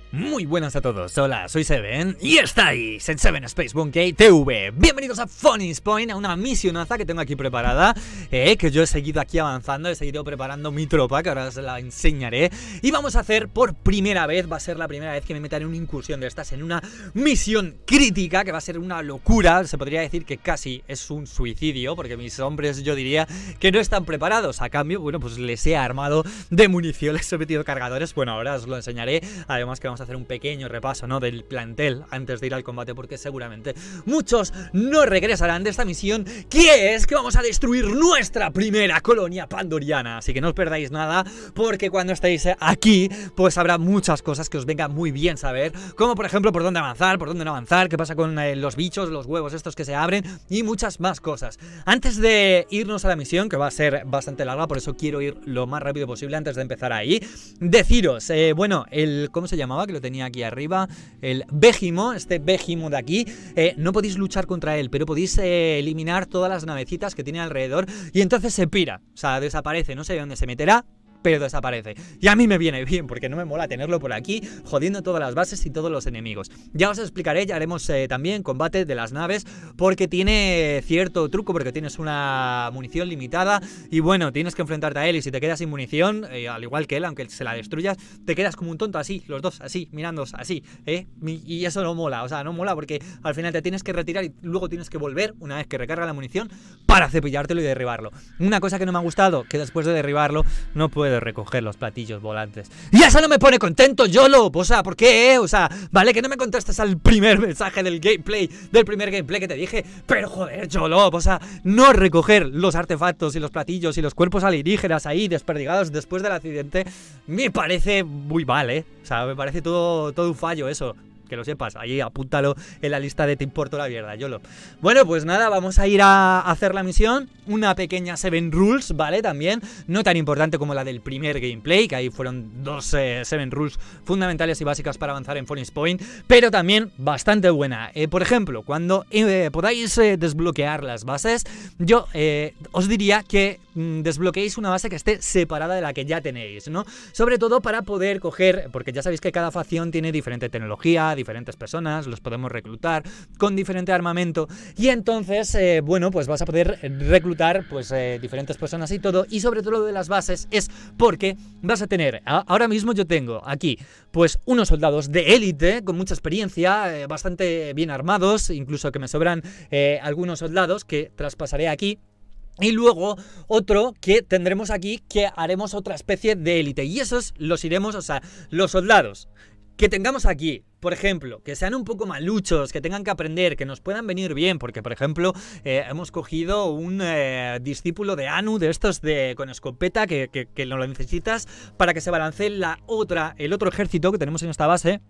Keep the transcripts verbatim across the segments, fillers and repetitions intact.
Muy buenas a todos, hola, soy Seven y estáis en Seven Space Monkey T V. Bienvenidos a Phoenix Point, a una misionaza que tengo aquí preparada, eh, que yo he seguido aquí avanzando, he seguido preparando mi tropa, que ahora os la enseñaré. Y vamos a hacer por primera vez, va a ser la primera vez que me meteré en una incursión de estas, en una misión crítica, que va a ser una locura. Se podría decir que casi es un suicidio, porque mis hombres yo diría que no están preparados. A cambio, bueno, pues les he armado de munición, les he metido cargadores. Bueno, ahora os lo enseñaré, además que vamos a hacer un pequeño repaso, ¿no?, del plantel antes de ir al combate, porque seguramente muchos no regresarán de esta misión, que es que vamos a destruir nuestra primera colonia pandoriana. Así que no os perdáis nada, porque cuando estéis aquí pues habrá muchas cosas que os venga muy bien saber, como por ejemplo por dónde avanzar, por dónde no avanzar, qué pasa con eh, los bichos, los huevos estos que se abren y muchas más cosas. Antes de irnos a la misión, que va a ser bastante larga, por eso quiero ir lo más rápido posible antes de empezar ahí, deciros, eh, bueno, el, ¿cómo se llamaba? Que lo tenía aquí arriba, el Vegimo, este Vegimo de aquí, eh, no podéis luchar contra él, pero podéis eh, eliminar todas las navecitas que tiene alrededor y entonces se pira, o sea, desaparece, no sé dónde se meterá, pero desaparece. Y a mí me viene bien, porque no me mola tenerlo por aquí jodiendo todas las bases y todos los enemigos. Ya os explicaré, ya haremos eh, también combate de las naves, porque tiene cierto truco, porque tienes una munición limitada y bueno, tienes que enfrentarte a él, y si te quedas sin munición, eh, al igual que él, aunque se la destruyas, te quedas como un tonto así, los dos así, mirándos así, ¿eh? Y eso no mola, o sea, no mola porque al final te tienes que retirar y luego tienes que volver una vez que recarga la munición para cepillártelo y derribarlo. Una cosa que no me ha gustado, que después de derribarlo no puedo de recoger los platillos volantes. Y eso no me pone contento, YOLO. O sea, ¿por qué? Eh? O sea, vale que no me contestes al primer mensaje del gameplay, del primer gameplay que te dije, pero joder, YOLO. O sea, no recoger los artefactos y los platillos y los cuerpos alienígenas ahí desperdigados después del accidente me parece muy mal, ¿eh? O sea, me parece todo, todo un fallo eso. Que lo sepas, ahí apúntalo en la lista de te importo la mierda, YOLO. Bueno, pues nada, vamos a ir a hacer la misión. Una pequeña Seven Rules, ¿vale? También, no tan importante como la del primer gameplay, que ahí fueron dos eh, Seven Rules fundamentales y básicas para avanzar en Phoenix Point, pero también bastante buena. Eh, por ejemplo, cuando eh, podáis eh, desbloquear las bases, yo eh, os diría que mm, desbloqueéis una base que esté separada de la que ya tenéis, ¿no? Sobre todo para poder coger, porque ya sabéis que cada facción tiene diferente tecnología, diferentes personas, los podemos reclutar con diferente armamento y entonces, eh, bueno, pues vas a poder reclutar pues eh, diferentes personas y todo, y sobre todo lo de las bases es porque vas a tener, a, ahora mismo yo tengo aquí pues unos soldados de élite con mucha experiencia, eh, bastante bien armados, incluso que me sobran eh, algunos soldados que traspasaré aquí. Y luego otro que tendremos aquí que haremos otra especie de élite, y esos los iremos, o sea, los soldados que tengamos aquí, por ejemplo, que sean un poco maluchos, que tengan que aprender, que nos puedan venir bien, porque por ejemplo eh, hemos cogido un eh, discípulo de Anu, de estos de con escopeta, que, que, que lo necesitas para que se balancee la otra, el otro ejército que tenemos en esta base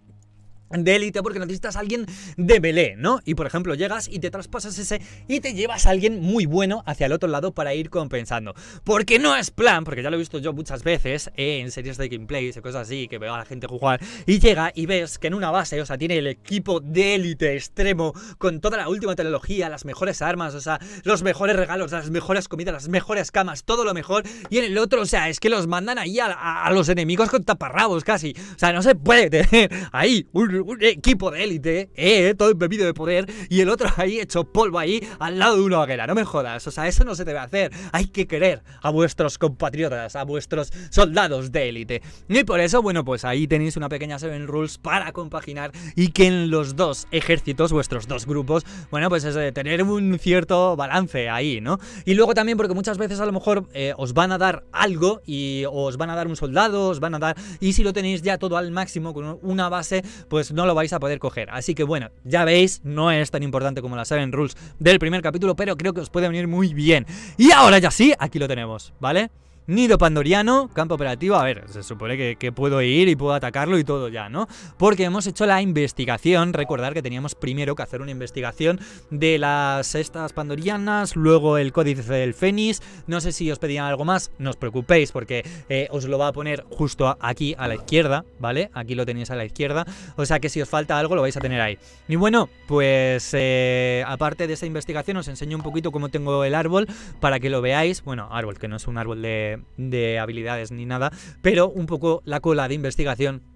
de élite, porque necesitas a alguien de melee, ¿no? Y por ejemplo llegas y te traspasas ese y te llevas a alguien muy bueno hacia el otro lado para ir compensando, porque no es plan, porque ya lo he visto yo muchas veces eh, en series de gameplays y cosas así, que veo a la gente jugar y llega y ves que en una base, o sea, tiene el equipo de élite extremo con toda la última tecnología, las mejores armas, o sea, los mejores regalos, las mejores comidas, las mejores camas, todo lo mejor, y en el otro, o sea, es que los mandan ahí a, a, a los enemigos con taparrabos casi, o sea, no se puede tener ahí un un equipo de élite, eh, todo embebido de poder, y el otro ahí hecho polvo ahí al lado de una hoguera. No me jodas, o sea, eso no se debe hacer. Hay que querer a vuestros compatriotas, a vuestros soldados de élite. Y por eso, bueno, pues ahí tenéis una pequeña Seven Rules para compaginar y que en los dos ejércitos, vuestros dos grupos, bueno, pues es de tener un cierto balance ahí, ¿no? Y luego también porque muchas veces a lo mejor eh, os van a dar algo y os van a dar un soldado, os van a dar, y si lo tenéis ya todo al máximo con una base, pues no lo vais a poder coger. Así que bueno, ya veis, no es tan importante como las Seven Rules del primer capítulo, pero creo que os puede venir muy bien. Y ahora ya sí, aquí lo tenemos, ¿vale? Nido Pandoriano, campo operativo. A ver, se supone que, que puedo ir y puedo atacarlo y todo ya, ¿no? Porque hemos hecho la investigación. Recordar que teníamos primero que hacer una investigación de las estas pandorianas, luego el códice del Fénix. No sé si os pedían algo más, no os preocupéis porque eh, os lo va a poner justo aquí a la izquierda, ¿vale? Aquí lo tenéis a la izquierda, o sea que si os falta algo lo vais a tener ahí. Y bueno, pues eh, aparte de esa investigación os enseño un poquito cómo tengo el árbol para que lo veáis. Bueno, árbol, que no es un árbol de de habilidades ni nada, pero un poco la cola de investigación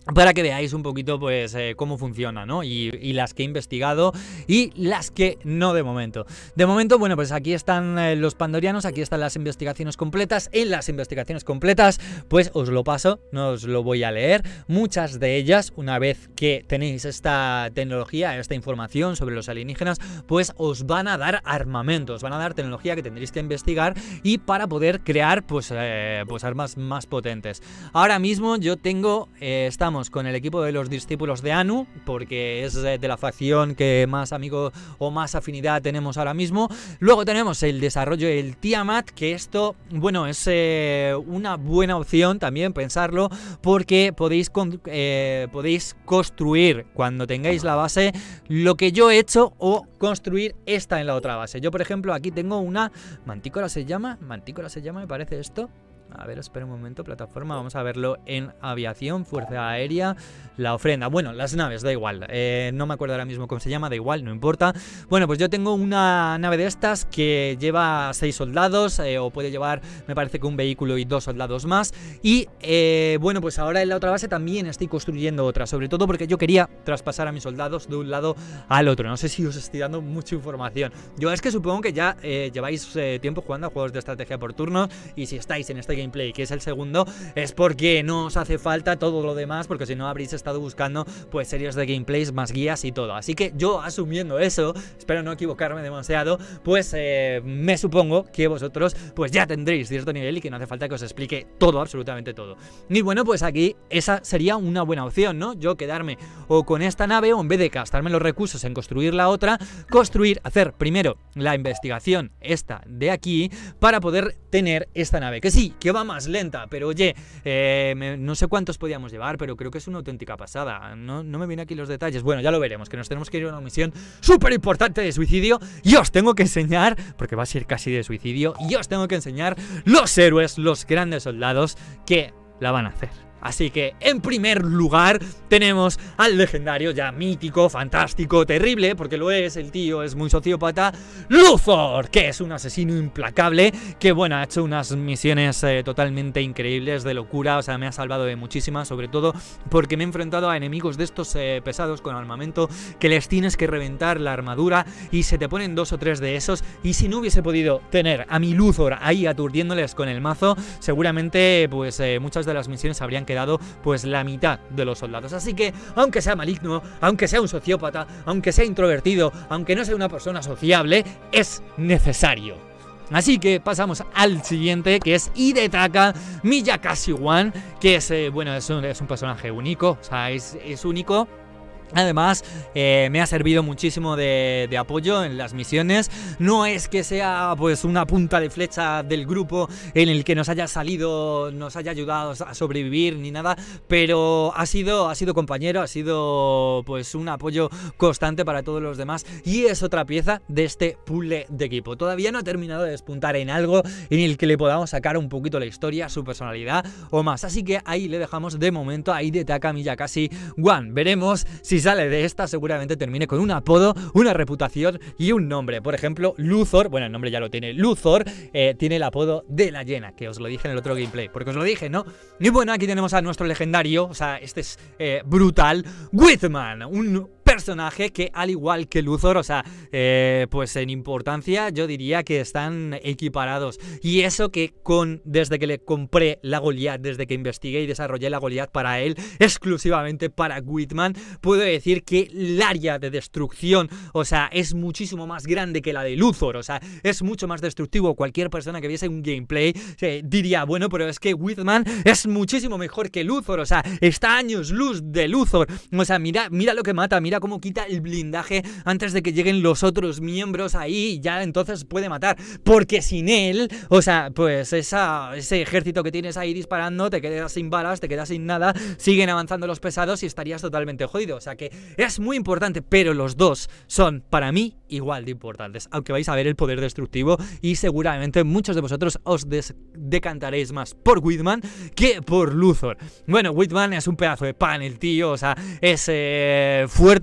para que veáis un poquito pues eh, cómo funciona, ¿no? Y, y las que he investigado y las que no de momento. De momento, bueno, pues aquí están eh, los pandorianos, aquí están las investigaciones completas. En las investigaciones completas, pues os lo paso, no os lo voy a leer. Muchas de ellas, una vez que tenéis esta tecnología, esta información sobre los alienígenas, pues os van a dar armamento, os van a dar tecnología que tendréis que investigar y para poder crear pues, eh, pues armas más potentes. Ahora mismo yo tengo, eh, estamos con el equipo de los discípulos de Anu, porque es de la facción que más amigo o más afinidad tenemos ahora mismo. Luego tenemos el desarrollo del Tiamat, que esto, bueno, es eh, una buena opción también pensarlo, porque podéis, con, eh, podéis construir cuando tengáis la base lo que yo he hecho o construir esta en la otra base. Yo, por ejemplo, aquí tengo una Mantícora, se llama, Mantícora se llama, me parece esto. A ver, espera un momento, plataforma, vamos a verlo en aviación, fuerza aérea, la ofrenda. Bueno, las naves, da igual, eh, no me acuerdo ahora mismo cómo se llama, da igual, no importa. Bueno, pues yo tengo una nave de estas que lleva seis soldados, eh, o puede llevar, me parece que un vehículo y dos soldados más. Y, eh, bueno, pues ahora en la otra base también estoy construyendo otra, sobre todo porque yo quería traspasar a mis soldados de un lado al otro. No sé si os estoy dando mucha información. Yo es que supongo que ya eh, lleváis eh, tiempo jugando a juegos de estrategia por turnos, y si estáis en este gameplay, que es el segundo, es porque no os hace falta todo lo demás, porque si no habréis estado buscando pues series de gameplays, más guías y todo. Así que yo, asumiendo eso, espero no equivocarme demasiado, pues eh, me supongo que vosotros pues ya tendréis cierto nivel y que no hace falta que os explique todo, absolutamente todo. Y bueno, pues aquí esa sería una buena opción, ¿no? Yo quedarme o con esta nave, o en vez de gastarme los recursos en construir la otra, construir, hacer primero la investigación esta de aquí, para poder tener esta nave, que sí, que va más lenta, pero oye, eh, me, no sé cuántos podíamos llevar, pero creo que es una auténtica pasada. No, no me vienen aquí los detalles. Bueno, ya lo veremos, que nos tenemos que ir a una misión súper importante de suicidio, y os tengo que enseñar, porque va a ser casi de suicidio, y os tengo que enseñar los héroes, los grandes soldados que la van a hacer. Así que, en primer lugar, tenemos al legendario, ya mítico, fantástico, terrible, porque lo es, el tío es muy sociópata, Luthor, que es un asesino implacable, que bueno, ha hecho unas misiones eh, totalmente increíbles, de locura, o sea, me ha salvado de muchísimas, sobre todo porque me he enfrentado a enemigos de estos eh, pesados con armamento, que les tienes que reventar la armadura, y se te ponen dos o tres de esos, y si no hubiese podido tener a mi Luthor ahí aturdiéndoles con el mazo, seguramente, pues, eh, muchas de las misiones habrían quedado pues la mitad de los soldados. Así que, aunque sea maligno, aunque sea un sociópata, aunque sea introvertido, aunque no sea una persona sociable, es necesario. Así que pasamos al siguiente, que es Hidetaka Miyakashi One, que es, eh, bueno, es un, es un personaje único, o sea, es, es único. Además, eh, me ha servido muchísimo de, de apoyo en las misiones. No es que sea pues una punta de flecha del grupo en el que nos haya salido, nos haya ayudado a sobrevivir ni nada, pero ha sido, ha sido compañero, ha sido pues un apoyo constante para todos los demás, y es otra pieza de este puzzle de equipo. Todavía no ha terminado de despuntar en algo en el que le podamos sacar un poquito la historia, su personalidad o más. Así que ahí le dejamos de momento a Hidetaka Miyakashi One. Veremos si sale de esta, seguramente termine con un apodo, una reputación y un nombre. Por ejemplo, Luthor, bueno, el nombre ya lo tiene, Luthor eh, tiene el apodo de la hiena, que os lo dije en el otro gameplay, porque os lo dije, ¿no? Y bueno, aquí tenemos a nuestro legendario, o sea, este es eh, brutal, Withman, un personaje que, al igual que Luthor, o sea, eh, pues en importancia yo diría que están equiparados. Y eso que con desde que le compré la Goliath, desde que investigué y desarrollé la Goliath para él, exclusivamente para Withman, puedo decir que el área de destrucción, o sea, es muchísimo más grande que la de Luthor, o sea, es mucho más destructivo. Cualquier persona que viese un gameplay eh, diría, bueno, pero es que Withman es muchísimo mejor que Luthor, o sea, está a años luz de Luthor, o sea, mira, mira lo que mata, mira cómo quita el blindaje antes de que lleguen los otros miembros ahí, y ya entonces puede matar, porque sin él, o sea, pues esa, ese ejército que tienes ahí disparando, te quedas sin balas, te quedas sin nada, siguen avanzando los pesados y estarías totalmente jodido. O sea que es muy importante, pero los dos son para mí igual de importantes, aunque vais a ver el poder destructivo y seguramente muchos de vosotros os decantaréis más por Withman que por Luthor. Bueno, Withman es un pedazo de pan, el tío, o sea, es eh, fuerte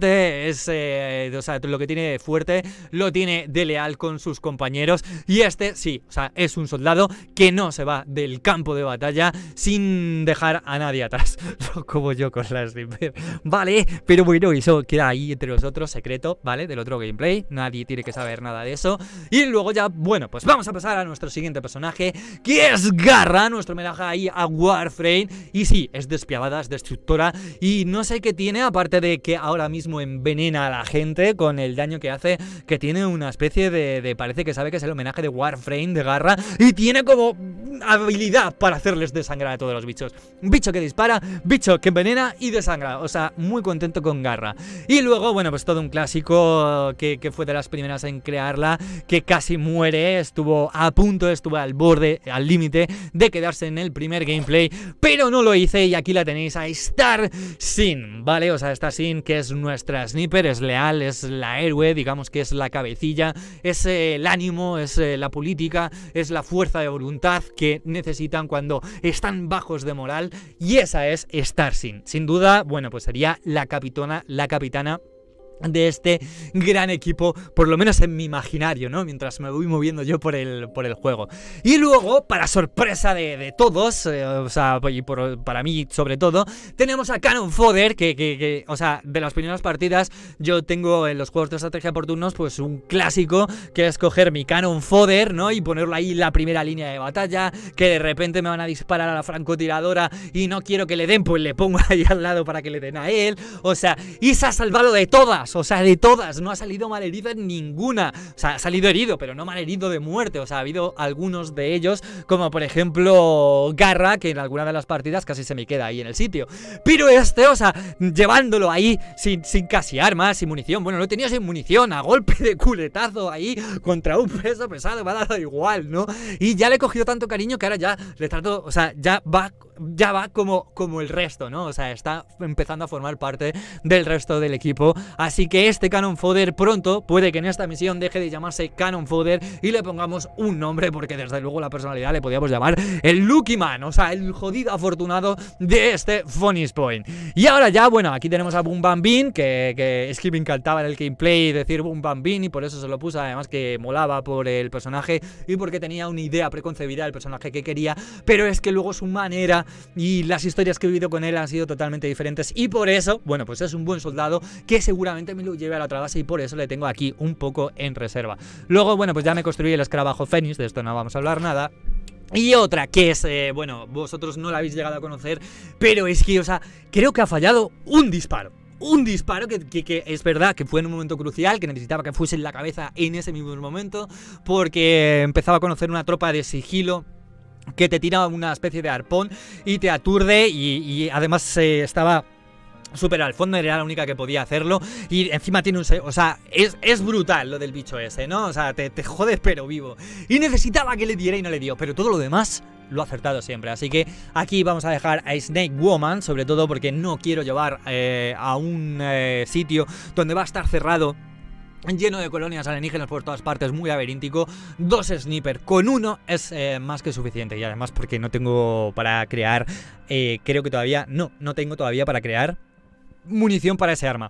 fuerte, es, eh, o sea, lo que tiene fuerte lo tiene de leal con sus compañeros. Y este, sí, o sea, es un soldado que no se va del campo de batalla sin dejar a nadie atrás. Como yo con la sniper. Vale, pero bueno, eso queda ahí entre nosotros, secreto, ¿vale? Del otro gameplay. Nadie tiene que saber nada de eso. Y luego ya, bueno, pues vamos a pasar a nuestro siguiente personaje, que es Garra, nuestro homenaje ahí a Warframe. Y sí, es despiadada, es destructora. Y no sé qué tiene, aparte de que ahora mismo envenena a la gente con el daño que hace, que tiene una especie de, de parece que sabe que es el homenaje de Warframe, de Garra. Y tiene como habilidad para hacerles desangrar a todos los bichos. Bicho que dispara, bicho que envenena y desangra. O sea, muy contento con Garra. Y luego, bueno, pues todo un clásico que, que fue de las primeras en crearla, que casi muere, estuvo a punto, estuvo al borde, al límite de quedarse en el primer gameplay, pero no lo hice y aquí la tenéis a Star Sin, ¿vale? O sea, Star Sin, que es nuestra sniper, es leal, es la héroe, digamos que es la cabecilla, es eh, el ánimo, es eh, la política, es la fuerza de voluntad que necesitan cuando están bajos de moral, y esa es Star Sin. Sin duda, bueno, pues sería la capitana, la capitana de este gran equipo, por lo menos en mi imaginario, ¿no? Mientras me voy moviendo yo por el, por el juego. Y luego, para sorpresa de, de todos, eh, o sea, y por, para mí sobre todo, tenemos a Cannon Fodder, que, que, que, o sea, de las primeras partidas, yo tengo en los juegos de estrategia por turnos, pues un clásico, que es coger mi Cannon Fodder, ¿no? Y ponerlo ahí en la primera línea de batalla, que de repente me van a disparar a la francotiradora y no quiero que le den, pues le pongo ahí al lado para que le den a él. O sea, y se ha salvado de todas. O sea, de todas, no ha salido malherido en ninguna. O sea, ha salido herido, pero no malherido de muerte. O sea, ha habido algunos de ellos, como por ejemplo Garra, que en alguna de las partidas casi se me queda ahí en el sitio. Pero este, o sea, llevándolo ahí sin, sin casi armas, sin munición. Bueno, lo tenía sin munición, a golpe de culetazo ahí contra un peso pesado, me ha dado igual, ¿no? Y ya le he cogido tanto cariño que ahora ya le trato, o sea, ya va... ya va como, como el resto, ¿no? O sea, está empezando a formar parte del resto del equipo. Así que este Cannon Fodder pronto puede que en esta misión deje de llamarse Cannon Fodder y le pongamos un nombre, porque desde luego la personalidad le podíamos llamar el Lucky Man, o sea, el jodido afortunado de este Phoenix Point. Y ahora ya, bueno, aquí tenemos a Boom Bam Bean, que, que es que me encantaba en el gameplay decir Boom Bam Bean y por eso se lo puse, además que molaba por el personaje y porque tenía una idea preconcebida del personaje que quería, pero es que luego su manera y las historias que he vivido con él han sido totalmente diferentes y por eso, bueno, pues es un buen soldado que seguramente me lo lleve a la otra base y por eso le tengo aquí un poco en reserva. Luego, bueno, pues ya me construí el escarabajo Fénix, de esto no vamos a hablar nada. Y otra que es, eh, bueno, vosotros no la habéis llegado a conocer, pero es que, o sea, creo que ha fallado un disparo. Un disparo que, que, que es verdad que fue en un momento crucial, que necesitaba que fuese en la cabeza en ese mismo momento, porque empezaba a conocer una tropa de sigilo que te tira una especie de arpón y te aturde y, y además eh, estaba súper al fondo, era la única que podía hacerlo y encima tiene un... O sea, es, es brutal lo del bicho ese, ¿no? O sea, te, te jodes pero vivo. Y necesitaba que le diera y no le dio, pero todo lo demás lo ha acertado siempre. Así que aquí vamos a dejar a Snake Woman, sobre todo porque no quiero llevar eh, a un eh, sitio donde va a estar cerrado, lleno de colonias alienígenas por todas partes, muy laberíntico. Dos sniper con uno es eh, más que suficiente. Y además porque no tengo para crear, eh, creo que todavía, no, no tengo todavía para crear munición para ese arma.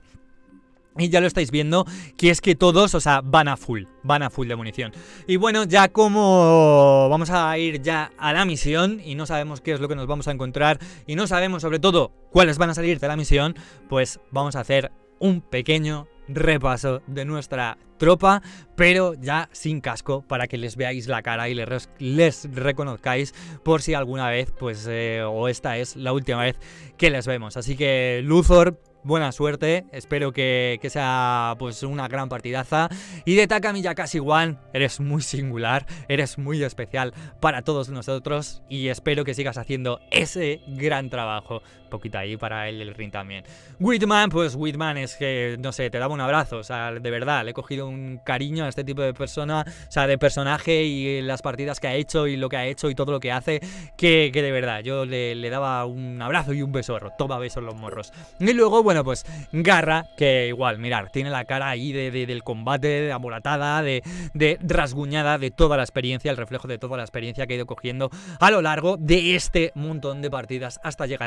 Y ya lo estáis viendo, que es que todos, o sea, van a full, van a full de munición. Y bueno, ya como vamos a ir ya a la misión y no sabemos qué es lo que nos vamos a encontrar y no sabemos sobre todo cuáles van a salir de la misión, pues vamos a hacer un pequeño repaso de nuestra tropa, pero ya sin casco, para que les veáis la cara y les, les reconozcáis por si alguna vez, pues, eh, o esta es la última vez que les vemos. Así que Luthor, buena suerte, espero que, que sea pues una gran partidaza. Y de Takami Yakashi One, eres muy singular, eres muy especial para todos nosotros y espero que sigas haciendo ese gran trabajo. Un poquito ahí para el, el ring también. Whitman, pues Whitman es que, no sé, te daba un abrazo, o sea, de verdad, le he cogido un cariño a este tipo de persona, o sea, de personaje y las partidas que ha hecho y lo que ha hecho y todo lo que hace, que, que de verdad, yo le, le daba un abrazo y un besorro, toma besos los morros. Y luego, bueno, pues Garra, que igual, mirar, tiene la cara ahí de, de, del combate, de amolatada, de, de rasguñada, de toda la experiencia, el reflejo de toda la experiencia que he ido cogiendo a lo largo de este montón de partidas hasta llegar hasta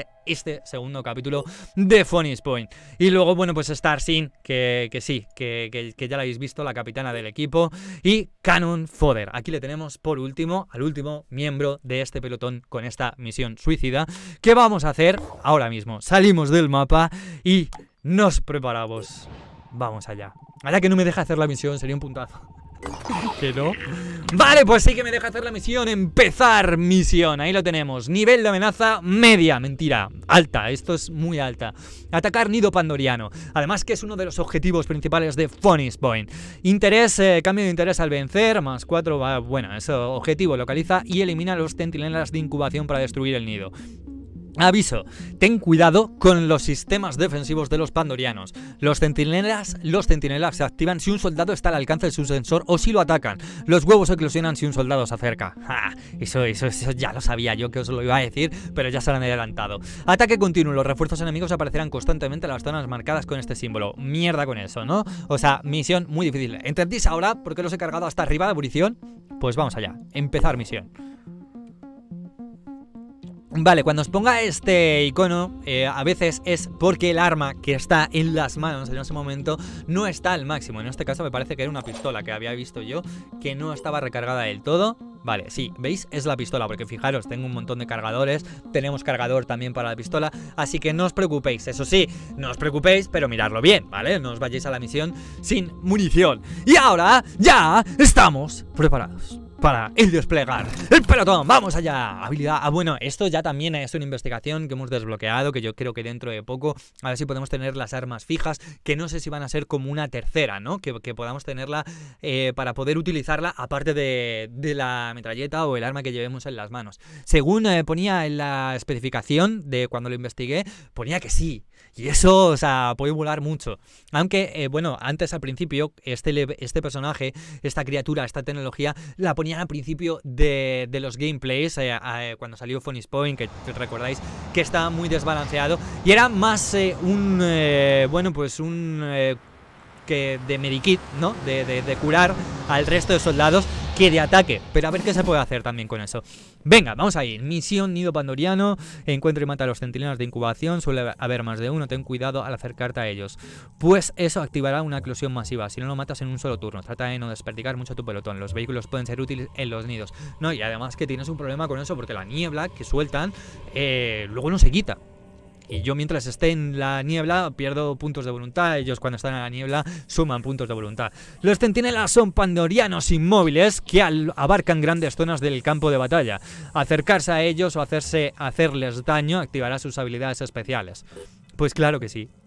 este segundo capítulo de Phoenix Point. Y luego, bueno, pues Starsin, que, que sí, que, que, que ya la habéis visto, la capitana del equipo, y Cannon Fodder. Aquí le tenemos por último, al último miembro de este pelotón con esta misión suicida. ¿Qué vamos a hacer ahora mismo? Salimos del mapa y nos preparamos. Vamos allá. Ahora que no me deja hacer la misión, sería un puntazo. ¿Que no? Vale, pues sí que me deja hacer la misión. Empezar misión, ahí lo tenemos. Nivel de amenaza media, mentira, alta, esto es muy alta. Atacar nido pandoriano, además que es uno de los objetivos principales de Phoenix Point. Interés, eh, cambio de interés al vencer, más cuatro, va, bueno, ese objetivo localiza y elimina los centinelas de incubación para destruir el nido. Aviso, ten cuidado con los sistemas defensivos de los pandorianos. Los centinelas, los centinelas se activan si un soldado está al alcance de su sensor o si lo atacan. Los huevos eclosionan si un soldado se acerca. ¡Ja! Eso, eso, eso ya lo sabía yo que os lo iba a decir, pero ya se lo han adelantado. Ataque continuo. Los refuerzos enemigos aparecerán constantemente en las zonas marcadas con este símbolo. Mierda con eso, ¿no? O sea, misión muy difícil. ¿Entendéis ahora por qué los he cargado hasta arriba de munición? Pues vamos allá. Empezar misión. Vale, cuando os ponga este icono, eh, a veces es porque el arma que está en las manos en ese momento no está al máximo. En este caso me parece que era una pistola que había visto yo que no estaba recargada del todo. Vale, sí, ¿veis? Es la pistola, porque fijaros, tengo un montón de cargadores. Tenemos cargador también para la pistola, así que no os preocupéis. Eso sí, no os preocupéis, pero miradlo bien, ¿vale? No os vayáis a la misión sin munición. Y ahora ya estamos preparados para el desplegar el pelotón. ¡Vamos allá! Habilidad. Ah, bueno, esto ya también es una investigación que hemos desbloqueado, que yo creo que dentro de poco, a ver si podemos tener las armas fijas, que no sé si van a ser como una tercera, ¿no? Que, que podamos tenerla eh, para poder utilizarla, aparte de, de la metralleta o el arma que llevemos en las manos. Según eh, ponía en la especificación de cuando lo investigué, ponía que sí. Y eso, o sea, puede volar mucho. Aunque, eh, bueno, antes al principio, este, este personaje, esta criatura, esta tecnología, la ponían al principio de, de los gameplays, eh, eh, cuando salió Phoenix Point, que recordáis que estaba muy desbalanceado. Y era más eh, un, eh, bueno, pues un... Eh, que de medikit, ¿no? De, de, de curar al resto de soldados que de ataque. Pero a ver qué se puede hacer también con eso. Venga, vamos a ir. Misión nido pandoriano. Encuentra y mata a los centinelas de incubación. Suele haber más de uno. Ten cuidado al acercarte a ellos, pues eso activará una eclosión masiva si no lo matas en un solo turno. Trata de no desperdigar mucho tu pelotón. Los vehículos pueden ser útiles en los nidos. No, y además que tienes un problema con eso, porque la niebla que sueltan eh, luego no se quita. Y yo mientras esté en la niebla pierdo puntos de voluntad. Ellos cuando están en la niebla suman puntos de voluntad. Los centinelas son pandorianos inmóviles que abarcan grandes zonas del campo de batalla. Acercarse a ellos o hacerse, hacerles daño activará sus habilidades especiales. Pues claro que sí.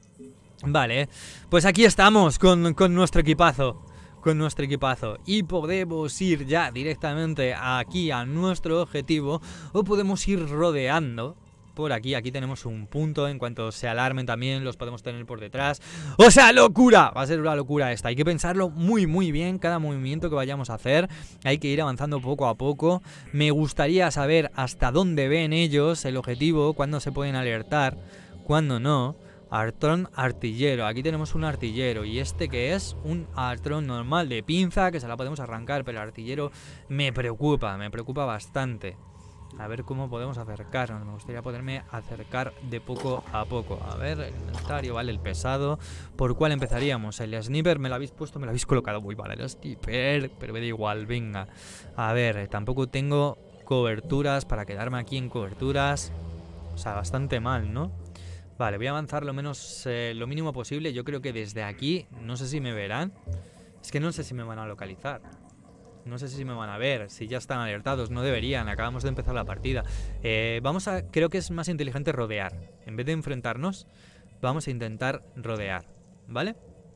Vale, pues aquí estamos con, con nuestro equipazo. Con nuestro equipazo. Y podemos ir ya directamente aquí a nuestro objetivo. O podemos ir rodeando por aquí, aquí tenemos un punto. En cuanto se alarmen también los podemos tener por detrás. ¡O sea, locura! Va a ser una locura esta. Hay que pensarlo muy muy bien cada movimiento que vayamos a hacer. Hay que ir avanzando poco a poco. Me gustaría saber hasta dónde ven ellos el objetivo, cuándo se pueden alertar, cuándo no. Artrón artillero, aquí tenemos un artillero. Y este que es un artrón normal de pinza, que se la podemos arrancar. Pero el artillero me preocupa, me preocupa bastante. A ver cómo podemos acercarnos. Me gustaría poderme acercar de poco a poco. A ver, el inventario, vale, el pesado. ¿Por cuál empezaríamos? El sniper me lo habéis puesto, me lo habéis colocado. Muy vale, el sniper, pero me da igual, venga. A ver, tampoco tengo coberturas para quedarme aquí en coberturas. O sea, bastante mal, ¿no? Vale, voy a avanzar lo menos, eh, lo mínimo posible. Yo creo que desde aquí, no sé si me verán. Es que no sé si me van a localizar. No sé si me van a ver, si ya están alertados. No deberían, acabamos de empezar la partida. eh, Vamos a, creo que es más inteligente rodear. En vez de enfrentarnos, vamos a intentar rodear, ¿vale?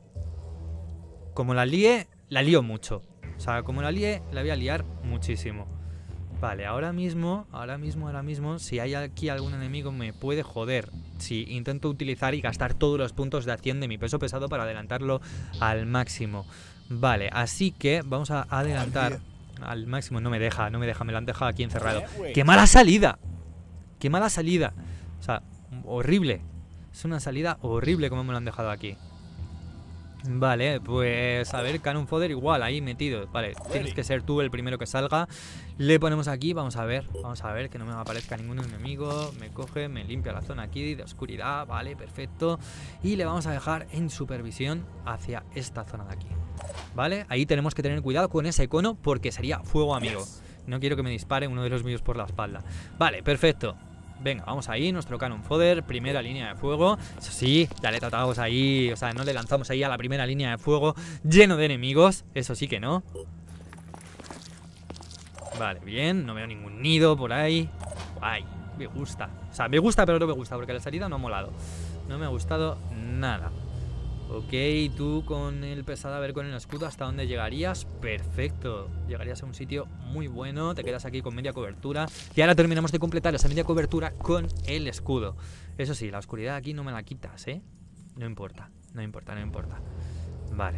Como la líe, la lío mucho. O sea, como la líe, la voy a liar muchísimo. Vale, ahora mismo, ahora mismo, ahora mismo, si hay aquí algún enemigo me puede joder si intento utilizar y gastar todos los puntos de acción de mi peso pesado para adelantarlo al máximo. Vale, así que vamos a adelantar al máximo. No me deja, no me deja, me lo han dejado aquí encerrado. ¡Qué mala salida! ¡Qué mala salida! O sea, horrible. Es una salida horrible como me lo han dejado aquí. Vale, pues a ver, Cannon Fodder igual, ahí metido. Vale, tienes que ser tú el primero que salga. Le ponemos aquí, vamos a ver. Vamos a ver que no me aparezca ningún enemigo. Me coge, me limpia la zona aquí de oscuridad. Vale, perfecto. Y le vamos a dejar en supervisión hacia esta zona de aquí. Vale, ahí tenemos que tener cuidado con ese cono porque sería fuego amigo. No quiero que me dispare uno de los míos por la espalda. Vale, perfecto. Venga, vamos ahí, nuestro Cannon Fodder, primera línea de fuego. Eso sí, ya le tratamos ahí, o sea, no le lanzamos ahí a la primera línea de fuego lleno de enemigos, eso sí que no. Vale, bien, no veo ningún nido por ahí. Guay, me gusta. O sea, me gusta pero no me gusta porque la salida no ha molado. No me ha gustado nada. Ok, tú con el pesado, a ver con el escudo hasta dónde llegarías. Perfecto, llegarías a un sitio muy bueno. Te quedas aquí con media cobertura. Y ahora terminamos de completar esa media cobertura con el escudo. Eso sí, la oscuridad aquí no me la quitas, ¿eh? No importa, no importa, no importa. Vale.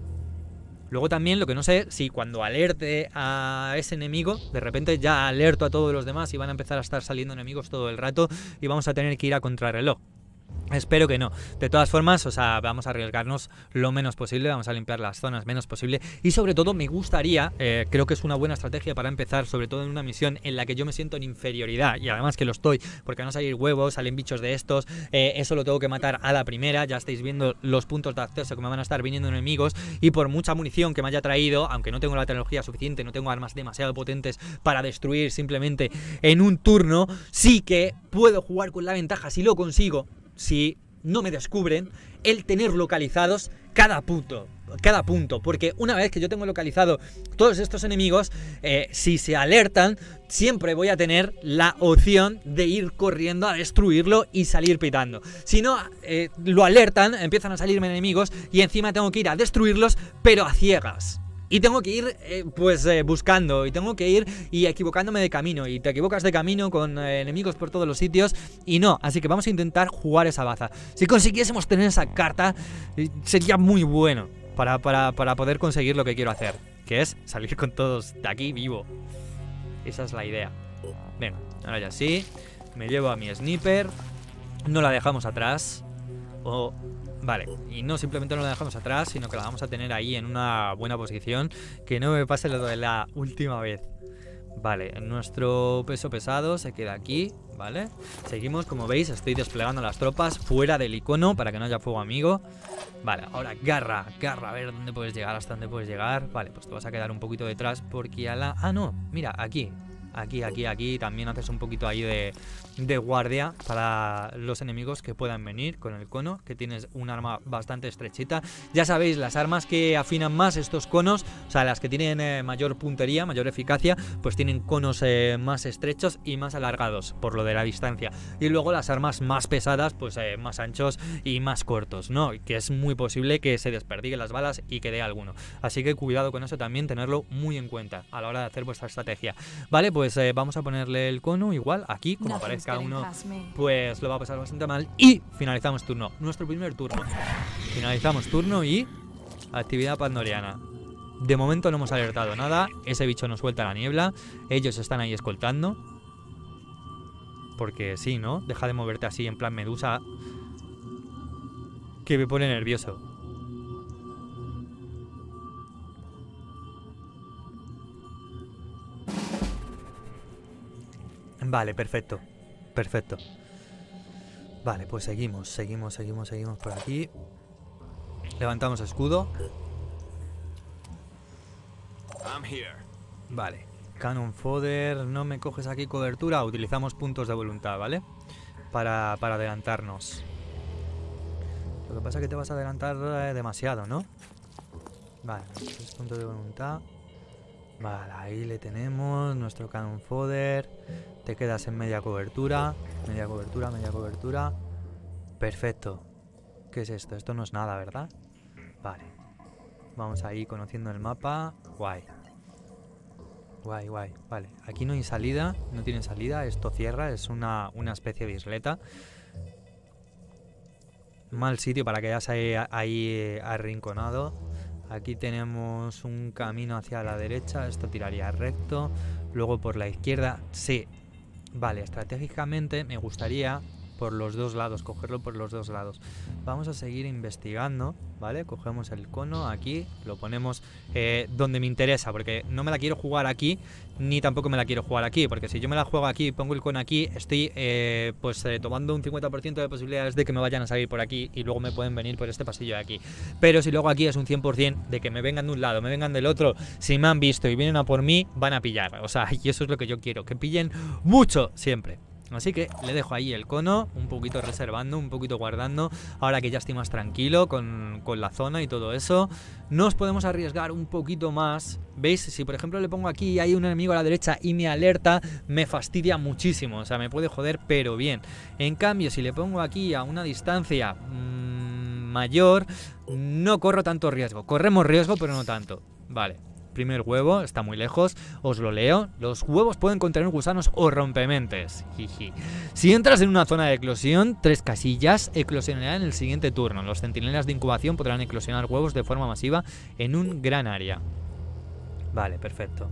Luego también lo que no sé, si cuando alerte a ese enemigo, de repente ya alerto a todos los demás y van a empezar a estar saliendo enemigos todo el rato y vamos a tener que ir a contrarreloj. Espero que no. De todas formas, o sea, vamos a arriesgarnos lo menos posible, vamos a limpiar las zonas menos posible y sobre todo me gustaría, eh, creo que es una buena estrategia para empezar, sobre todo en una misión en la que yo me siento en inferioridad y además que lo estoy, porque van a salir huevos, salen bichos de estos, eh, eso lo tengo que matar a la primera, ya estáis viendo los puntos de acceso que me van a estar viniendo enemigos y por mucha munición que me haya traído, aunque no tengo la tecnología suficiente, no tengo armas demasiado potentes para destruir simplemente en un turno, sí que puedo jugar con la ventaja si lo consigo. Si no me descubren, el tener localizados cada punto, cada punto, porque una vez que yo tengo localizado todos estos enemigos, eh, si se alertan, siempre voy a tener la opción de ir corriendo a destruirlo y salir pitando. Si no, eh, lo alertan, empiezan a salirme enemigos y encima tengo que ir a destruirlos, pero a ciegas. Y tengo que ir, eh, pues, eh, buscando. Y tengo que ir y equivocándome de camino. Y te equivocas de camino con eh, enemigos por todos los sitios. Y no, así que vamos a intentar jugar esa baza. Si consiguiésemos tener esa carta, eh, sería muy bueno para, para, para poder conseguir lo que quiero hacer, que es salir con todos de aquí vivo. Esa es la idea. Venga, ahora ya sí. Me llevo a mi sniper. No la dejamos atrás. O... Vale, y no simplemente no la dejamos atrás, sino que la vamos a tener ahí en una buena posición. Que no me pase lo de la última vez. Vale, nuestro peso pesado se queda aquí, ¿vale? Seguimos, como veis, estoy desplegando las tropas fuera del icono para que no haya fuego amigo. Vale, ahora garra, garra, a ver dónde puedes llegar, hasta dónde puedes llegar. Vale, pues te vas a quedar un poquito detrás porque a la... Ah, no, mira, aquí. Aquí, aquí, aquí también haces un poquito ahí de, de guardia para los enemigos que puedan venir con el cono, que tienes un arma bastante estrechita. Ya sabéis, las armas que afinan más estos conos, o sea, las que tienen eh, mayor puntería, mayor eficacia, pues tienen conos eh, más estrechos y más alargados, por lo de la distancia. Y luego las armas más pesadas, pues eh, más anchos y más cortos, ¿no? Que es muy posible que se desperdiguen las balas y que dé alguno. Así que cuidado con eso también, tenerlo muy en cuenta a la hora de hacer vuestra estrategia. Vale, pues Pues eh, vamos a ponerle el cono igual aquí, como aparezca uno, pues lo va a pasar bastante mal. Y finalizamos turno, nuestro primer turno. Finalizamos turno y actividad pandoriana. De momento no hemos alertado nada, ese bicho nos suelta la niebla, ellos están ahí escoltando. Porque sí, ¿no? Deja de moverte así en plan medusa, que me pone nervioso. Vale, perfecto. Perfecto. Vale, pues seguimos, seguimos, seguimos, seguimos por aquí. Levantamos escudo. Vale. Cannon Fodder, no me coges aquí cobertura. Utilizamos puntos de voluntad, ¿vale? Para, para adelantarnos. Lo que pasa es que te vas a adelantar eh, demasiado, ¿no? Vale, tres puntos de voluntad. Vale, ahí le tenemos nuestro Cannon Fodder. Te quedas en media cobertura. Media cobertura, media cobertura. Perfecto. ¿Qué es esto? Esto no es nada, ¿verdad? Vale. Vamos ahí conociendo el mapa. Guay. Guay, guay. Vale. Aquí no hay salida. No tiene salida. Esto cierra. Es una, una especie de isleta. Mal sitio para que ya se haya ahí arrinconado. Aquí tenemos un camino hacia la derecha. Esto tiraría recto. Luego por la izquierda. Sí. Vale, estratégicamente me gustaría por los dos lados, cogerlo por los dos lados. Vamos a seguir investigando, ¿vale? Cogemos el cono aquí, lo ponemos eh, donde me interesa, porque no me la quiero jugar aquí, ni tampoco me la quiero jugar aquí, porque si yo me la juego aquí y pongo el cono aquí, estoy eh, pues eh, tomando un cincuenta por ciento de posibilidades de que me vayan a salir por aquí y luego me pueden venir por este pasillo de aquí. Pero si luego aquí es un cien por cien de que me vengan de un lado, me vengan del otro, si me han visto y vienen a por mí, van a pillar. O sea, y eso es lo que yo quiero, que pillen mucho siempre. Así que le dejo ahí el cono, un poquito reservando, un poquito guardando. Ahora que ya estoy más tranquilo con, con la zona y todo eso, nos podemos arriesgar un poquito más. ¿Veis? Si por ejemplo le pongo aquí y hay un enemigo a la derecha y me alerta, me fastidia muchísimo. O sea, me puede joder, pero bien. En cambio, si le pongo aquí a una distancia mmm, mayor, no corro tanto riesgo. Corremos riesgo, pero no tanto. Vale. Primer huevo, está muy lejos, os lo leo. Los huevos pueden contener gusanos o rompementes. Jiji. Si entras en una zona de eclosión, tres casillas eclosionarán en el siguiente turno. Los centinelas de incubación podrán eclosionar huevos de forma masiva en un gran área. Vale, perfecto.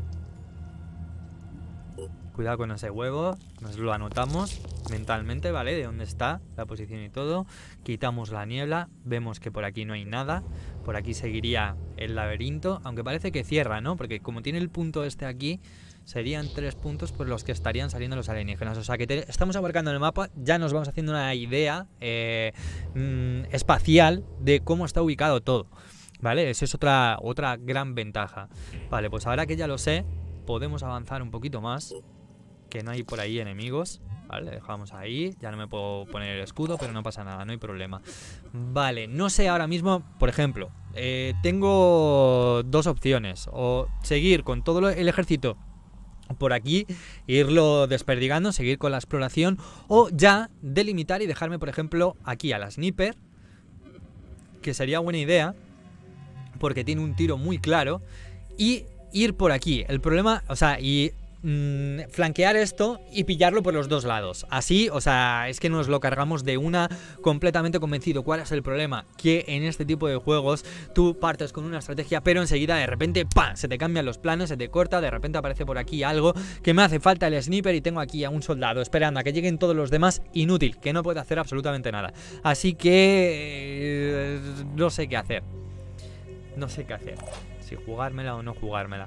Cuidado con ese huevo, nos lo anotamos mentalmente, ¿vale? De dónde está, la posición y todo. Quitamos la niebla, vemos que por aquí no hay nada. Por aquí seguiría el laberinto, aunque parece que cierra, ¿no? Porque como tiene el punto este aquí, serían tres puntos por los que estarían saliendo los alienígenas. O sea que te, estamos abarcando en el mapa, ya nos vamos haciendo una idea eh, mmm, espacial de cómo está ubicado todo, ¿vale? Esa es otra, otra gran ventaja. Vale, pues ahora que ya lo sé, podemos avanzar un poquito más. Que no hay por ahí enemigos. Vale, dejamos ahí. Ya no me puedo poner el escudo, pero no pasa nada, no hay problema. Vale, no sé ahora mismo, por ejemplo, eh, tengo dos opciones. O seguir con todo el ejército por aquí, irlo desperdigando, seguir con la exploración, o ya delimitar y dejarme, por ejemplo, aquí a la sniper, que sería buena idea, porque tiene un tiro muy claro, y ir por aquí. El problema, o sea, y mmm, flanquear esto y pillarlo por los dos lados. Así, o sea, es que nos lo cargamos de una completamente convencido. ¿Cuál es el problema? Que en este tipo de juegos tú partes con una estrategia, pero enseguida de repente ¡pam! Se te cambian los planes, se te corta, de repente aparece por aquí algo que me hace falta el sniper y tengo aquí a un soldado esperando a que lleguen todos los demás, inútil, que no puede hacer absolutamente nada. Así que eh, no sé qué hacer. No sé qué hacer. Si jugármela o no jugármela.